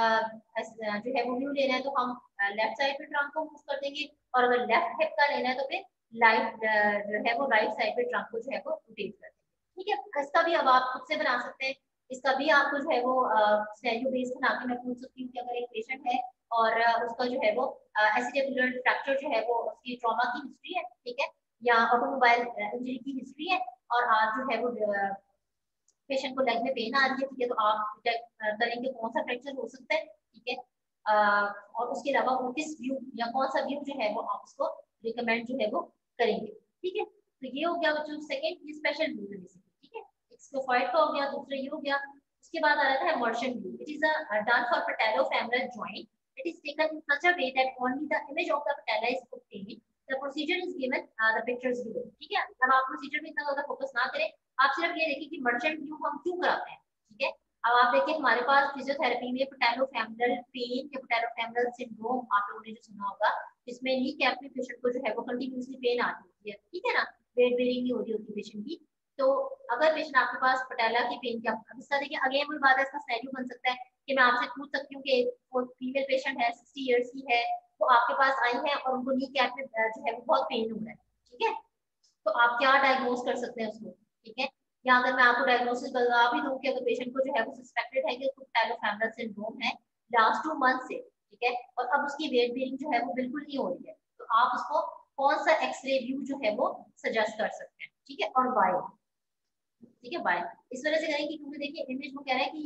जो है वो व्यू लेना है तो हम लेफ्ट साइड पे ट्रंक को मूव कर देंगे, और अगर लेफ्ट हिप का लेना है तो फिर जो है वो राइट साइड पे ट्रंक को जो है वो रोटेट कर देंगे। ठीक है, इसका भी अब आप खुद से बना सकते हैं, इसका भी आपको जो है वो सिनेरियो बेस्ड बना के मैं पूछ सकती हूँ कि अगर एक पेशेंट है और उसका जो है वो एसिटाबुलर फ्रैक्चर जो है वो उसकी ट्रॉमा की हिस्ट्री है, ठीक है, या ऑटोमोबाइल इंजरी की हिस्ट्री है, और आज जो है वो पेशेंट को लेग में पेन आ रही है, ठीक है, तो आप डिटेक्ट करेंगे कौन सा फ्रैक्चर हो सकता है। ठीक है, और उसके अलावा वो किस व्यू या कौन सा व्यू जो है वो आप उसको रिकमेंड जो है वो करेंगे। ठीक है, तो ये हो गया बच्चों सेकंड, ये स्पेशल व्यू है बेसिकली। ठीक है, स्केफॉइड का हो गया, दूसरा ये हो गया। उसके बाद आ जाता है merchant view. It is a Dunn for patellofemoral joint. It is taken in such a way that only the image of the patella is obtained. The procedure is given, the pictures below. ठीक है, अब आप procedure में इतना ज्यादा focus ना करें, आप सिर्फ ये देखिए कि मर्चेंट व्यू हम क्यों कराते हैं। ठीक है, अब आप देखिए हमारे पास फिजियोथेरेपी में पैटेलोफेमरल पेन या पैटेलोफेमरल सिंड्रोम आप लोगों ने जो सुना होगा, इसमें नी कैप में पेशेंट को जो है वो कंटिन्यूअसली पेन आती होती है। ठीक है ना, वेट बेरिंग नहीं हो रही होती पेशेंट की, तो अगर पेशेंट आपके पास पटेला की पेन की, अब इसका देखिए अगेन वही बात है, इसका सिनेरियो बन सकता है कि मैं आपसे पूछ सकती हूँ कि एक फीमेल पेशेंट है 60 इयर्स की है, वो आपके पास आई है और उनको नी कैप में जो है वो बहुत पेन हो रहा है। ठीक है, तो आप क्या डायग्नोज कर सकते हैं उसको। ठीक है, या अगर मैं आपको डायग्नोसिस बता भी दूं कि अगर पेशेंट को जो है वो सस्पेक्टेड है कि उसको पैटेलोफेमरल सिंड्रोम है लास्ट 2 मंथ से, ठीक है, और अब उसकी वेट बेरिंग जो है वो बिल्कुल नहीं हो रही है, तो आप उसको कौन सा एक्सरे व्यू जो है वो सजेस्ट कर सकते हैं। ठीक है, और वाई, ठीक है, वाई इस वजह से करेंगे क्योंकि देखिए इमेज वो कह रहा है कि ये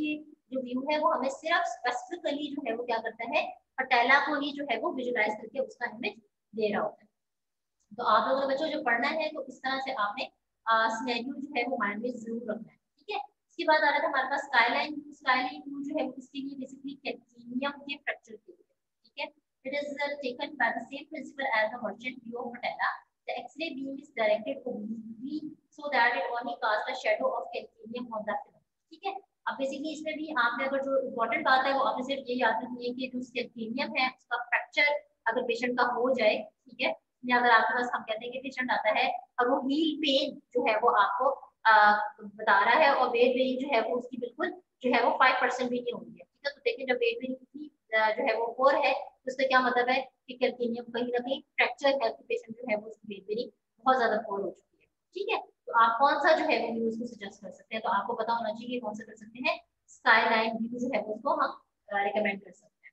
जो व्यू है वो हमें सिर्फ स्पेसिफिकली जो है वो क्या करता है, पटेला को ही जो है वो विजुलाइज करके उसका इमेज दे रहा होता है। तो आप लोगों ने बच्चों जो पढ़ना है तो इस तरह से आपने सिनेरियो जो है वो माइंड में जरूर रखना है, ठीक है। इसके बाद आ रहा था हमारे पास स्काईलाइन व्यू। स्काईलाइन व्यू जो है वो किसके लिए, बेसिकली कैल्केनियम के फ्रैक्चर के लिए, ठीक है। It is taken by the same principle as the merchant view of patella. The x-ray beam is directed obliquely so that it only casts a shadow of calcinium on the film, ठीक है। अब basically इसमें भी आपने अगर जो important बात है वो आपने सिर्फ ये याद रखनी है कि जो कैल्केनियम है उसका फ्रैक्चर अगर पेशेंट का हो जाए, ठीक है, या अगर आपके पास हम कहते हैं कि पेशेंट आता है और वो हील पेन जो है वो आपको बता रहा है और वेट बेरिंग जो है वो उसकी बिल्कुल जो है वो 5% भी नहीं होगी, ठीक है। तो देखिए जब वेट बेरिंग की जो है वो 4 है तो उसका क्या मतलब है कि कैल्केनियम कहीं ना कहीं फ्रैक्चर है, तो पेशेंट जो है वो उसकी वेट बेरिंग बहुत ज्यादा 4 हो चुकी है, ठीक है। तो आप कौन सा जो है वो न्यूज को सजेस्ट कर सकते हैं, तो आपको पता होना चाहिए कौन सा कर सकते हैं, स्काईलाइन व्यू जो है उसको हम रिकमेंड कर सकते हैं।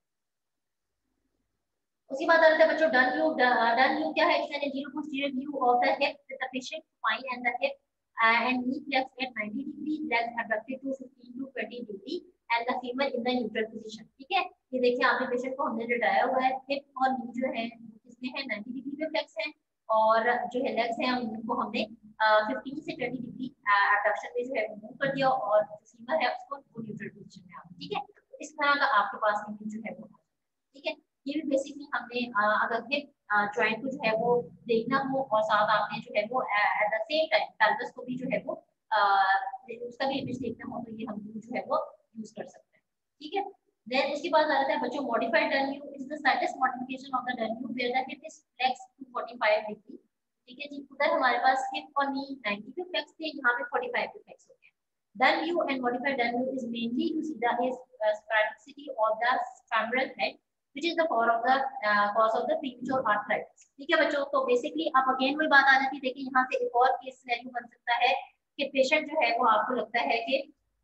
उसके बाद आता है बच्चों डन व्यू। डन व्यू क्या है, it's an anterior posterior view of the hip with the patient spine and the hip and knee flexed at 90 degree, legs abducted to 15 to 20 degree and the femur in the neutral position, ठीक है। ये देखिए आपने patient को हमने लेटाया हुआ है, hip और नी जो है इसमें है 90 डिग्री पे फ्लेक्स है और जो है लेग्स हैं उनको हमने 15 से 20 डिग्री एबडक्शन में जो है मूव कर दिया और जो फीमर है उसको न्यूट्रल पोजीशन में आ, ठीक है। इस तरह का आपके पास इमेज जो है वो, ठीक है। ये भी बेसिकली हमने अगर हिप जॉइंट को जो है वो देखना हो और साथ आपने जो है वो at the same time pelvis को भी जो है वो उसका भी इमेज देखना हो तो ये हम जो है वो यूज कर सकते हैं, ठीक है। देन उसके बाद आ जाता है बच्चों modified Dunn view is the slightest modification of the Dunn view where the hip is flex to 45 degree, ठीक है जी। उधर हमारे पास हिप और नी 90 पे फ्लेक्स थे, यहाँ पे 45 पे फ्लेक्स हो गया। Done view and modified done view is mainly to see the spasticity of the femoral head, which is the cause of the premature arthritis, ठीक है बच्चों। तो बेसिकली आप अगेन वही बात आ जाती है, देखिए यहाँ से एक और केस सिनेरियो बन सकता है कि पेशेंट जो है वो आपको लगता है कि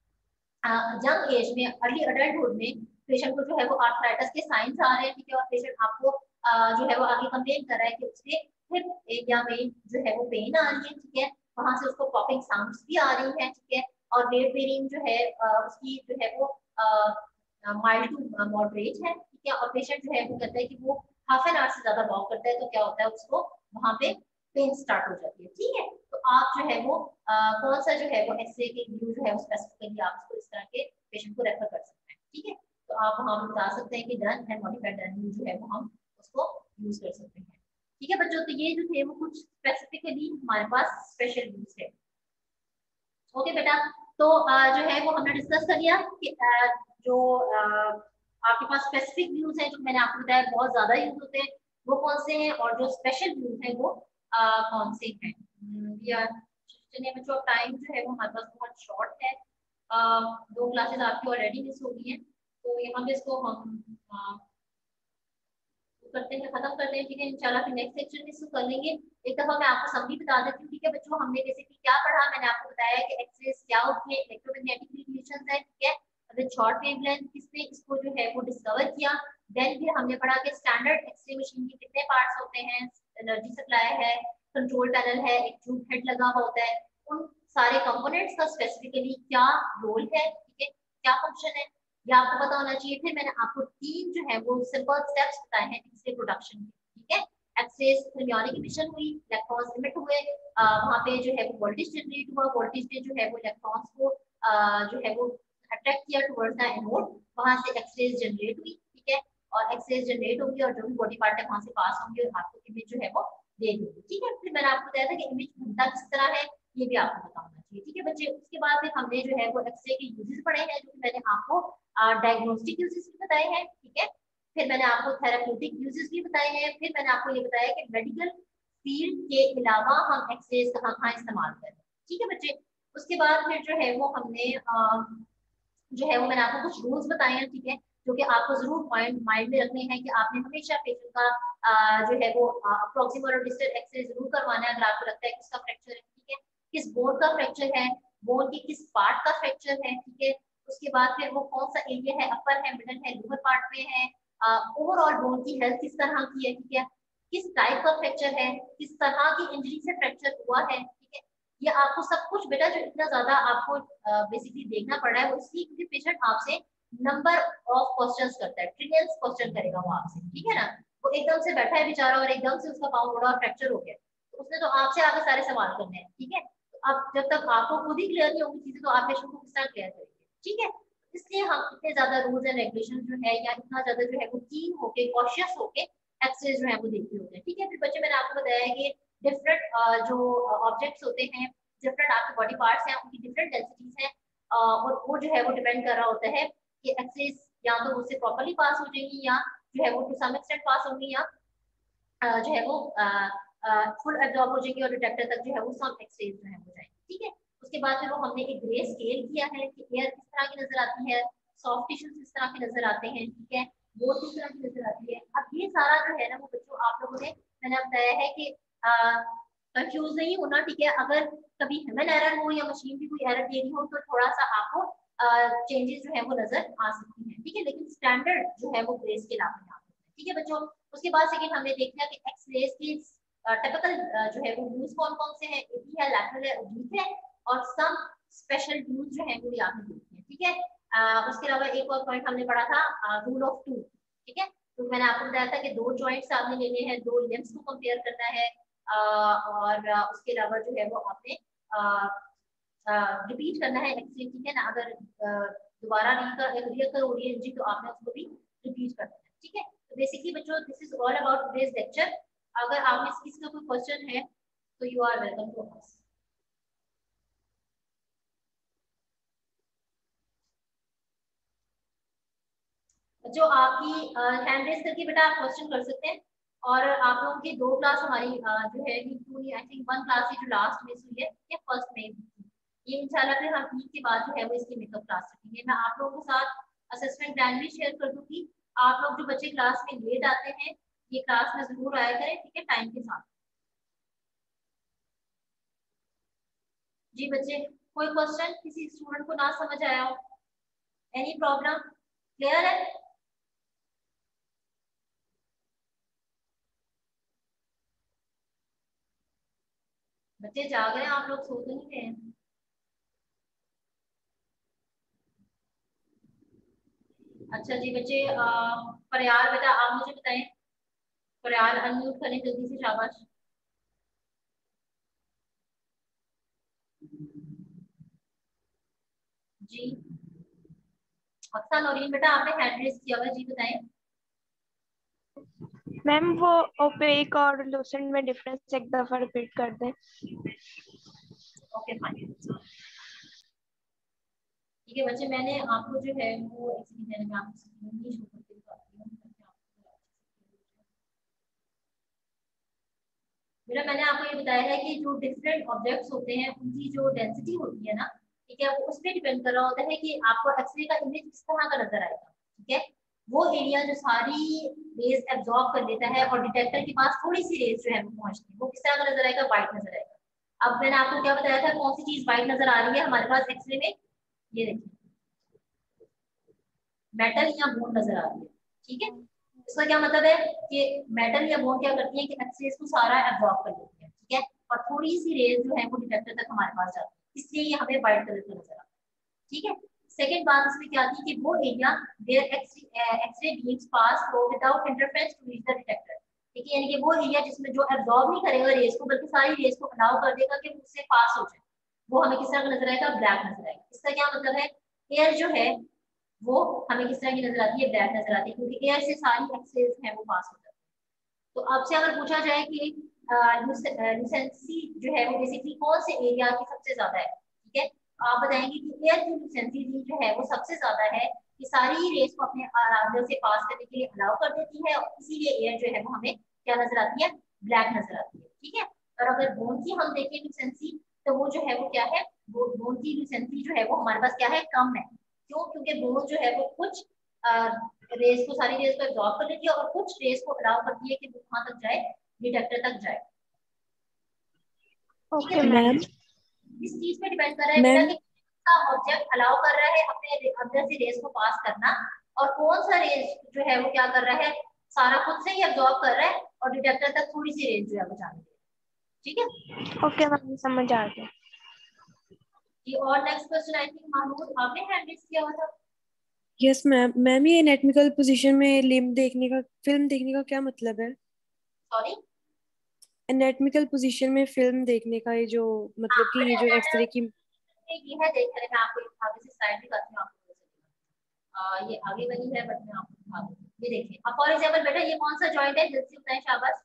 यंग एज में अर्ली अडल्टहुड में पेशेंट को जो है वो आर्थराइटिस के साइंस आ रहे हैं, ठीक है। और पेशेंट आपको जो है वो आगे कंप्लेन कर रहा है कि उसके हिप एरिया में जो है वो पेन आ रही है, ठीक है। वहां से उसको पॉपिंग साउंड्स भी आ रही हैं, ठीक है। और वेट बेरिंग जो है उसकी जो है वो माइल्ड टू मॉडरेट है, ठीक है। और पेशेंट जो है वो कहता है कि वो हाफ एन आवर से ज्यादा वॉक करता है तो क्या होता है उसको वहां पे पेन स्टार्ट हो जाती है, ठीक है। तो आप जो है वो कौन सा जो है वो एक्सरे के व्यू जो है वो स्पेसिफिकली आप उसको इस तरह के पेशेंट को रेफर कर सकते हैं, ठीक है। तो आप वहां पे बता सकते हैं कि Dunn and modified Dunn view जो है वो हम उसको यूज कर सकते हैं, ठीक है बच्चों। तो ये जो थे वो कुछ स्पेसिफिकली हमारे पास स्पेशल व्यूज है, ओके बेटा। तो जो है वो हमने डिस्कस कर लिया कि जो आपके पास स्पेसिफिक व्यूज हैं जो मैंने आपको बताया बहुत ज्यादा यूज होते हैं वो कौन से हैं और जो स्पेशल व्यूज हैं वो कौन से हैं। चलिए बच्चों टाइम जो है वो हमारे पास बहुत शॉर्ट है, 2 क्लासेस आपकी ऑलरेडी मिस हो गई हैं तो यहाँ पे इसको हम करते हैं, खत्म करते हैं, ठीक है। इंशाल्लाह फिर नेक्स्ट सेक्शन में इसको कर लेंगे। एक दफा मैं आपको समरी बता देती हूँ, ठीक है बच्चों। हमने जैसे कि क्या पढ़ा, मैंने आपको बताया कि एक्सरेज क्या होती है, इलेक्ट्रोमैग्नेटिक रेडिएशंस है, ठीक है। अगर शॉर्ट वेवलेंथ किसने इसको जो है वो डिस्कवर किया। देन फिर हमने पढ़ा कि स्टैंडर्ड एक्सरे मशीन के कितने पार्ट्स होते हैं, एनर्जी सप्लाई है, कंट्रोल पैनल है, एक ट्यूब हेड लगा हुआ होता है, उन सारे कंपोनेंट्स का स्पेसिफिकली क्या रोल है, ठीक है, क्या फंक्शन है, ये आपको पता होना चाहिए। फिर मैंने आपको 3 जो है वो सिंपल स्टेप्स बताए हैं एक्सरे प्रोडक्शन के, ठीक है। एक्सरे थर्मियोनिक इमिशन हुई, इलेक्ट्रॉन्स इमिट हुए, वहां पे जो है वो वोल्टेज जनरेट हुआ, वोल्टेज ने जो है वो इलेक्ट्रॉन्स को जो है वो अट्रैक्ट किया टुवर्ड्स द एनोड, वहां से एक्सरेज जनरेट हुई, ठीक है। और एक्सरेज जनरेट होगी और जो भी बॉडी पार्ट है वहां से पास होंगे और आपको इमेज जो है वो दे देगी, ठीक है। फिर मैंने आपको बताया था कि इमेज बनता किस तरह है ये भी आपको पता होना चाहिए, ठीक है बच्चे। उसके बाद फिर हमने जो है वो एक्सरे के यूजेस पढ़े हैं जो कि मैंने आपको डायग्नोस्टिक यूजेस भी बताए हैं, ठीक है। फिर मैंने आपको थेराप्यूटिक यूजेस भी बताए हैं। फिर मैंने आपको ये बताया कि मेडिकल फील्ड के अलावा हम एक्सरेज कहाँ कहाँ इस्तेमाल करें, ठीक है बच्चे। उसके बाद फिर जो है वो हमने जो है वो मैंने आपको कुछ रूल्स बताए हैं, ठीक है, जो कि आपको जरूर पॉइंट माइंड में रखने हैं कि आपने हमेशा पेशेंट का जो है वो अप्रोक्सिमल और डिस्टल एक्सरे जरूर करवाना है अगर आपको लगता है कि उसका फ्रैक्चर है, ठीक है। किस बोन का फ्रैक्चर है, बोन के किस पार्ट का फ्रैक्चर है, ठीक है। उसके बाद फिर वो कौन सा एरिया है, अपर है, मिडल है, लोअर पार्ट में है, ओवरऑल बोन की हेल्थ किस तरह की है, ठीक है, किस टाइप का फ्रैक्चर है, किस तरह की इंजरी से फ्रैक्चर हुआ है, ठीक है। ये आपको सब कुछ बेटा जो इतना ज्यादा आपको बेसिकली देखना पड़ रहा है वो इसलिए क्योंकि पेशेंट आपसे नंबर ऑफ क्वेश्चंस करता है, ट्रिलियंस क्वेश्चन करेगा वो आपसे, ठीक है ना। वो एकदम से बैठा है बेचारा और एकदम से उसका पाँव मुड़ा और फ्रैक्चर हो गया, तो उसने तो आपसे आगे सारे सवाल करने हैं, ठीक है। तो अब जब तक आपको खुद ही क्लियर नहीं होगी चीजें तो आप पेशेंट को किस तरह क्लियर करेंगे, ठीक है। इसलिए हम इतने ज्यादा रूल्स एंड रेगुलेशन जो है या इतना ज्यादा जो है वो कीन होके कॉशियस होके एक्सरे जो है वो देखते होते हैं, ठीक है। फिर बच्चे मैंने आपको बताया है कि डिफरेंट जो ऑब्जेक्ट्स होते हैं, डिफरेंट आपके बॉडी पार्ट्स हैं, उनकी डिफरेंट डेंसिटीज हैं, और वो जो है वो डिपेंड कर रहा होता है कि एक्सरेज या तो उससे प्रॉपर्ली पास हो जाएंगी या जो है वो टू सम एक्सटेंट पास होंगी या जो है वो फुल एब्जॉर्ब हो जाएगी और डिटेक्टर तक जो है वो सम एक्सरेज जो है हो जाएंगे, ठीक है। उसके बाद फिर वो हमने एक ग्रे स्केल किया है कि एयर किस तरह की नजर आती है, सॉफ्ट टिश्यूज किस तरह के नजर आते हैं, ठीक है, वो किस तरह की नजर आती है। अब ये सारा जो है ना वो बच्चों आप लोगों ने मैंने बताया है कि कंफ्यूज नहीं होना, ठीक है। अगर कभी ह्यूमन एरर हो या मशीन भी कोई एरर दे रही हो तो थोड़ा सा आपको चेंजेस जो है वो नजर आ सकती हैं, ठीक है, लेकिन स्टैंडर्ड जो है वो ग्रे स्केल आपके यहाँ पे, ठीक है बच्चों। उसके बाद सेकंड हमने देखा कि एक्स-रेज की टिपिकल जो है वो व्यूज कौन कौन से हैं, एपी है, लैटरल है, ओब्लिक है, और सम स्पेशल व्यूज जो है वो भी आपने देखे हैं, ठीक है। उसके अलावा एक और पॉइंट हमने पढ़ा था रूल ऑफ टू, ठीक है। तो मैंने आपको बताया था कि दो जॉइंट्स आपने लेने हैं, दो लिम्स को कंपेयर करना है, और उसके अलावा जो है वो आपने रिपीट करना है एक्सरे, ठीक है ना। अगर दोबारा रीकर हो रही है जी तो आपने उसको भी रिपीट करना है, ठीक है। तो बेसिकली बच्चों this is all about today's lecture. अगर आप में किसी का कोई क्वेश्चन है तो you are welcome to ask. जो आपकी हैंड रेस करके बेटा आप क्वेश्चन कर सकते हैं, और आप लोगों की दो क्लास हमारी जो है आई थिंक वन क्लास जो लास्ट मिस हुई है या फर्स्ट में, ये इंशाल्लाह फिर हम ईद के बाद जो है वो इसकी मेकअप क्लास रखेंगे। मैं आप लोगों के साथ असेसमेंट प्लान भी शेयर कर दूंगी। आप लोग जो बच्चे क्लास में लेट आते हैं ये क्लास में जरूर आया करें, ठीक है, टाइम के साथ। जी बच्चे, कोई क्वेश्चन किसी स्टूडेंट को ना समझ आया हो, एनी प्रॉब्लम, क्लियर है? बच्चे जाग रहे हैं, आप लोग सो तो नहीं रहे हैं? अच्छा जी बच्चे, प्रयाल बेटा आप मुझे बताएं, प्रयाल अनम्यूट करें जल्दी से, शाबाश। जी अक्सर नौरीन बेटा आपने हैंड रेस किया हुआ, जी बताएं। मैम वो ओपेक और लूसेंट में डिफरेंस एक दफा रिपीट कर दें। ओके फाइन, ठीक है बच्चे, मैंने आपको जो है वो एक्सप्लेन में आपको स्क्रीन नहीं शो करके दिखाती हूँ। मेरा मैंने आपको ये बताया है कि जो डिफरेंट ऑब्जेक्ट्स होते हैं उनकी जो डेंसिटी होती है ना, ठीक है, वो उस पर डिपेंड कर रहा होता है कि आपको एक्सरे का इमेज किस तरह का नजर आएगा, ठीक है। वो एरिया जो सारी रेज एब्जॉर्ब कर लेता है और डिटेक्टर के पास थोड़ी सी रेज जो है वो पहुंचती है, वो किस तरह का नजर आएगा, व्हाइट नजर आएगा। अब मैंने आपको क्या बताया था, कौन सी चीज व्हाइट नजर आ रही है हमारे पास एक्सरे में, ये देखिए मेटल या बोन नजर आ रही है, ठीक है। इसका क्या मतलब है कि मेटल या बोन क्या करती है कि एक्सरेज को सारा एब्जॉर्ब कर लेती है, ठीक है, और थोड़ी सी रेज जो है वो डिटेक्टर तक हमारे पास जाती है, इसलिए ये हमें व्हाइट कलर का नजर आता है, ठीक है। सेकंड बात इसमें क्या आती है कि वो area where x-ray beams pass through without interference to reach the detector, ठीक है, यानी कि वो एरिया जिसमें जो एब्जॉर्ब नहीं करेगा रेज को बल्कि सारी रेज को अलाउ कर देगा कि उससे पास हो जाए, वो हमें किस तरह का नजर आएगा, ब्लैक नजर आएगा। इसका क्या मतलब है, एयर जो है वो हमें किस तरह की नजर आती है, ब्लैक नजर आती है, क्योंकि एयर से सारी एक्सरेज है वो पास हो जाती है। तो आपसे अगर पूछा जाए कि लुसेंसी जो है वो बेसिकली कौन से एरिया की सबसे ज्यादा है, ठीक है, आप बताएंगे कि एयर की लुसेंसी जो है वो सबसे ज्यादा है, कि सारी रेस को अपने अंदर से पास करने के लिए अलाउ कर देती है, और इसीलिए एयर जो है वो हमें क्या नजर आती है, ब्लैक नजर आती है, ठीक है। और अगर बोन की हम देखें लुसेंसी, तो वो जो है वो क्या है, वो बोन की लुसेंसी जो है वो हमारे पास क्या है, कम है। क्यों? क्योंकि बोन जो है वो कुछ रेस को, सारी रेस को एब्जॉर्ब कर लेती है और कुछ रेस को अलाउ करती है कि वो कहाँ तक जाए, डिटेक्टर तक जाए, ठीक है। मैम इस चीज पे डिपेंड कर रहा है बेटा कि कौन सा ऑब्जेक्ट अलाउ कर रहा है अपने अंदर से रेस को पास करना, और कौन सा रेस जो है वो क्या कर रहा है, सारा खुद से ही एब्जॉर्ब कर रहा है और डिटेक्टर तक थोड़ी सी रेस जो है वो जाने दे, ठीक है। ओके मैम समझ आ गया। जी और next question I think Mahmood आपने हैंड रेज किया हुआ था। Yes ma'am. मैम ये एनाटॉमिकल पोजीशन में लिम्ब देखने का, फिल्म देखने का क्या मतलब है? सॉरी। एनाटॉमिकल पोजीशन में फिल्म देखने का ये जो मतलब कि ये जो एक्सरे की। ये है देख रहे मैं आपको आगे से स्लाइड दिखाती हूँ आपको ये आगे बनी है बट मैं आपको दिखा दूँ। ये देखिए अब फॉर एग्जांपल बेटा ये कौन सा जॉइंट है जल्दी बताएं शाबाश।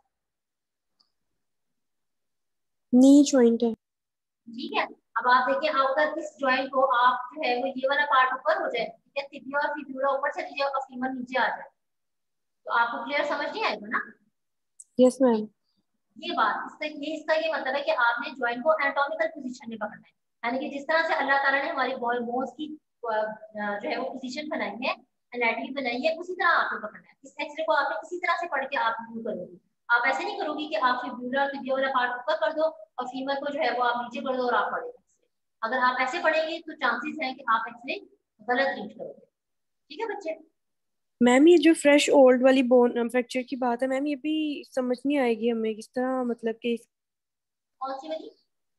नी जॉइंट है। ठीक है अब आप देखिए अगर इस जॉइंट को आप जो है वो ये वाला पार्ट ऊपर हो जाए ठीक है तिबिया और फिब्यूला ऊपर चली जाए और फीमर नीचे आ जाए तो आपको क्लियर समझ नहीं आएगा ना। Yes ma'am. ये बात इसका ये मतलब है कि आपने जॉइंट को एनाटॉमिकल पोजीशन में पकड़ना है यानी कि जिस तरह से अल्लाह ताला ने हमारी बोन्स की जो है वो पोजीशन बनाई है एनाटॉमी बनाई है उसी तरह आपको पकड़ना है। इस एक्सरे को आपने इसी तरह से पढ़ के आप व्यू करोगे। आप ऐसे नहीं करोगे कि आप फिब्यूला और तिबिया वाला पार्ट ऊपर कर दो और फीमर को जो है वो आप नीचे कर दो और आप पढ़ेंगे। अगर आप ऐसे पढ़ेंगे तो चांसेस है कि आप एक्सरे गलत रीड करोगे। ठीक है बच्चे। मैम ये जो फ्रेश ओल्ड वाली बोन फ्रैक्चर की बात है मैम, ये भी समझ नहीं आएगी हमें किस तरह, मतलब कि कौन सी वाली।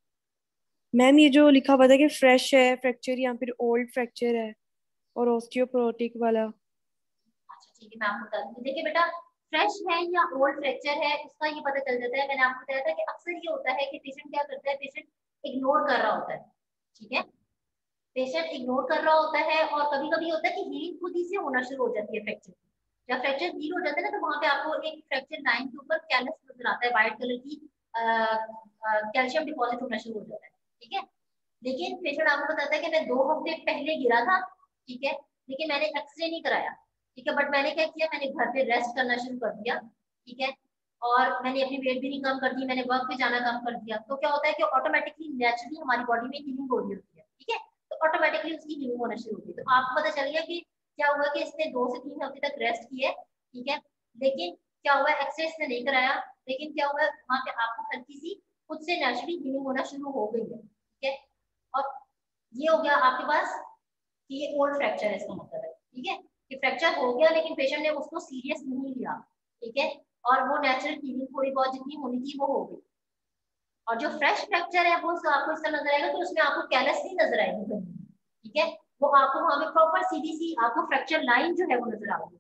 मैम ये जो लिखा हुआ था कि फ्रेश है फ्रैक्चर या फिर ओल्ड फ्रैक्चर है और ऑस्टियोपोरोटिक वाला। अच्छा ठीक है मैं आपको बता दूंगी देखिए बेटा फ्रेश है या ओल्ड फ्रैक्चर है उसका ये पता चल जाता है। मैंने आपको बताया था कि अक्सर ये होता है कि पेशेंट क्या करता है पेशेंट इग्नोर कर रहा होता है। ठीक है पेशेंट इग्नोर कर रहा होता है और कभी कभी होता है कि हीलिंग खुद ही से होना शुरू हो जाती है फ्रैक्चर। जब फ्रैक्चर हील हो जाता है ना तो वहां पे आपको एक फ्रैक्चर लाइन के ऊपर कैलस नजर आता है व्हाइट कलर की कैल्शियम डिपॉजिट होना शुरू हो जाता है। ठीक है लेकिन पेशेंट आपको बताता है कि मैं 2 हफ्ते पहले गिरा था ठीक है लेकिन मैंने एक्सरे नहीं कराया। ठीक है बट मैंने क्या किया मैंने घर पे रेस्ट करना शुरू कर दिया। ठीक है और मैंने अपनी वेट भी नहीं कम कर दी मैंने वर्क पे जाना कम कर दिया तो क्या होता है कि ऑटोमेटिकली नेचुरली हमारी बॉडी में हीलिंग हो रही होती है। ठीक है तो ऑटोमेटिकली उसकी हीलिंग होना शुरू होती है। तो आपको पता चल गया कि क्या हुआ कि इसने 2 से 3 हफ्ते तक रेस्ट की है। ठीक है लेकिन क्या हुआ एक्सरे इसने नहीं कराया लेकिन क्या हुआ वहां पे आपको हल्की सी खुद से नेचुरली हीलिंग होना शुरू हो गई है। ठीक है और ये हो गया आपके पास कि ये ओल्ड फ्रैक्चर है इसका मतलब है। ठीक है कि फ्रैक्चर हो गया लेकिन पेशेंट ने उसको सीरियस नहीं लिया। ठीक है और वो नेचुरल हीलिंग थोड़ी बहुत जितनी होनी थी वो हो गई। और जो फ्रेश फ्रैक्चर है वो आपको इस तरह नजर आएगा तो उसमें आपको कैलस नहीं नजर आएगी। ठीक है वो आपको वहां पे प्रॉपर सीधी सी आपको फ्रैक्चर लाइन जो है वो नजर आएगी।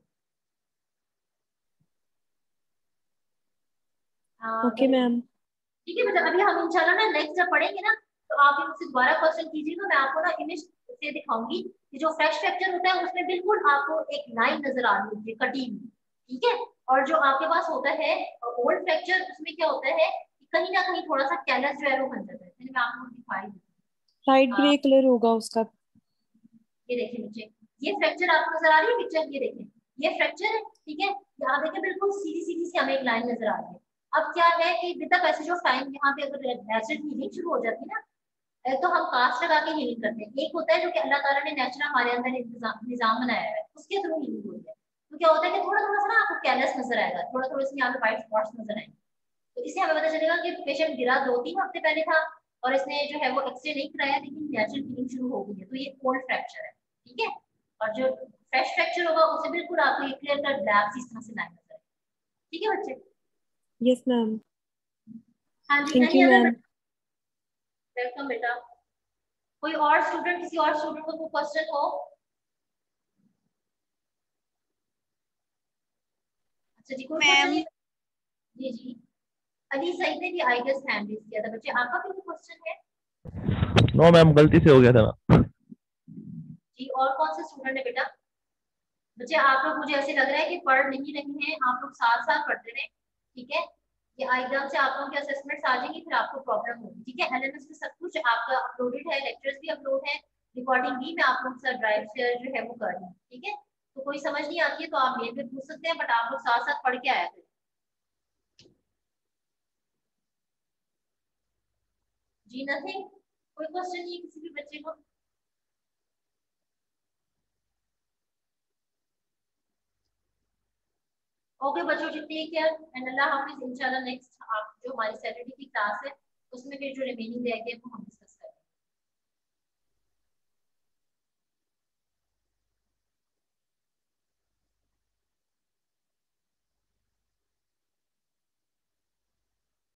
Okay ma'am. ठीक है बेटा अभी हम इंशाल्लाह ना नेक्स्ट जब पढ़ेंगे ना तो आप मुझसे दोबारा क्वेश्चन कीजिएगा मैं आपको ना इमेज से दिखाऊंगी कि जो फ्रेश फ्रैक्चर होता है उसमें बिल्कुल आपको एक लाइन नजर आ रही होती है कटी हुई। ठीक है और जो आपके पास होता है ओल्ड फ्रैक्चर उसमें क्या होता है कि कहीं ना कहीं थोड़ा सा कैलस जो है वो बन जाता है। मैंने मैं आपको दिखाई लाइट ग्रे कलर होगा उसका। ये देखिए नीचे ये फ्रैक्चर आपको नजर आ रही है पिक्चर ये देखिए ये फ्रैक्चर है। ठीक है यहाँ देखिए बिल्कुल सीधी सीधी सी हमें एक लाइन नजर आ रही है। अब क्या है कि with the passage of time यहाँ पे अगर नेचुरल हीलिंग शुरू हो जाती है ना तो हम कास्ट लगा के हीलिंग करते हैं। एक होता है जो कि अल्लाह ताला ने नेचुरल हमारे अंदर निजाम बनाया है उसके थ्रू हीलिंग होती है। तो क्या होता है कि थोड़ा थोड़ा सा ना आपको कैलस नजर आएगा थोड़ा थोड़ा सी यहाँ पे व्हाइट स्पॉट्स नजर आएंगे। तो इससे हमें पता चलेगा कि पेशेंट गिरा 2-3 हफ्ते पहले था और इसने जो है वो एक्सरे नहीं कराया लेकिन नेचुरल हीलिंग शुरू हो गई है तो ये कोल्ड फ्रैक्चर है। ठीक है और जो फ्रेश फ्रैक्चर होगा उससे बिल्कुल आपको ये क्लियर कट ब्लैक इस तरह से लाइन नजर आएगी। ठीक है बच्चे। Yes ma'am. हाँ जी thank any you other ma'am. Welcome बेटा। कोई और स्टूडेंट किसी और स्टूडेंट को कोई क्वेश्चन हो। अच्छा जी कोई क्वेश्चन नहीं। जी जी अली सईद ने भी आई गेस हैंड रेज किया था बच्चे आपका भी कोई क्वेश्चन है। नो मैम गलती से हो गया था ना। जी और कौन से स्टूडेंट है बेटा। बच्चे आप लोग मुझे ऐसे लग रहा है कि पढ़ नहीं रहे हैं आप लोग साथ साथ पढ़ते रहे। ठीक है ये एकदम से आप लोगों के असेसमेंट्स आ जाएंगी फिर आपको प्रॉब्लम होगी। ठीक है एलएमएस में सब कुछ आपका अपलोडेड है लेक्चर्स भी अपलोड है रिकॉर्डिंग भी मैं आप लोगों के साथ ड्राइव शेयर जो है वो कर रही हूँ। ठीक है तो कोई समझ नहीं आती है तो आप मेल पे पूछ सकते हैं बट आप लोग साथ साथ पढ़ के आया थे। जी नथिंग कोई क्वेश्चन नहीं है किसी भी बच्चे को। ओके बच्चों टेक केयर एंड अल्लाह हाफिज इंशाल्लाह नेक्स्ट आप जो हमारी सैटरडे की क्लास है उसमें फिर जो रिमेनिंग रह गए वो हम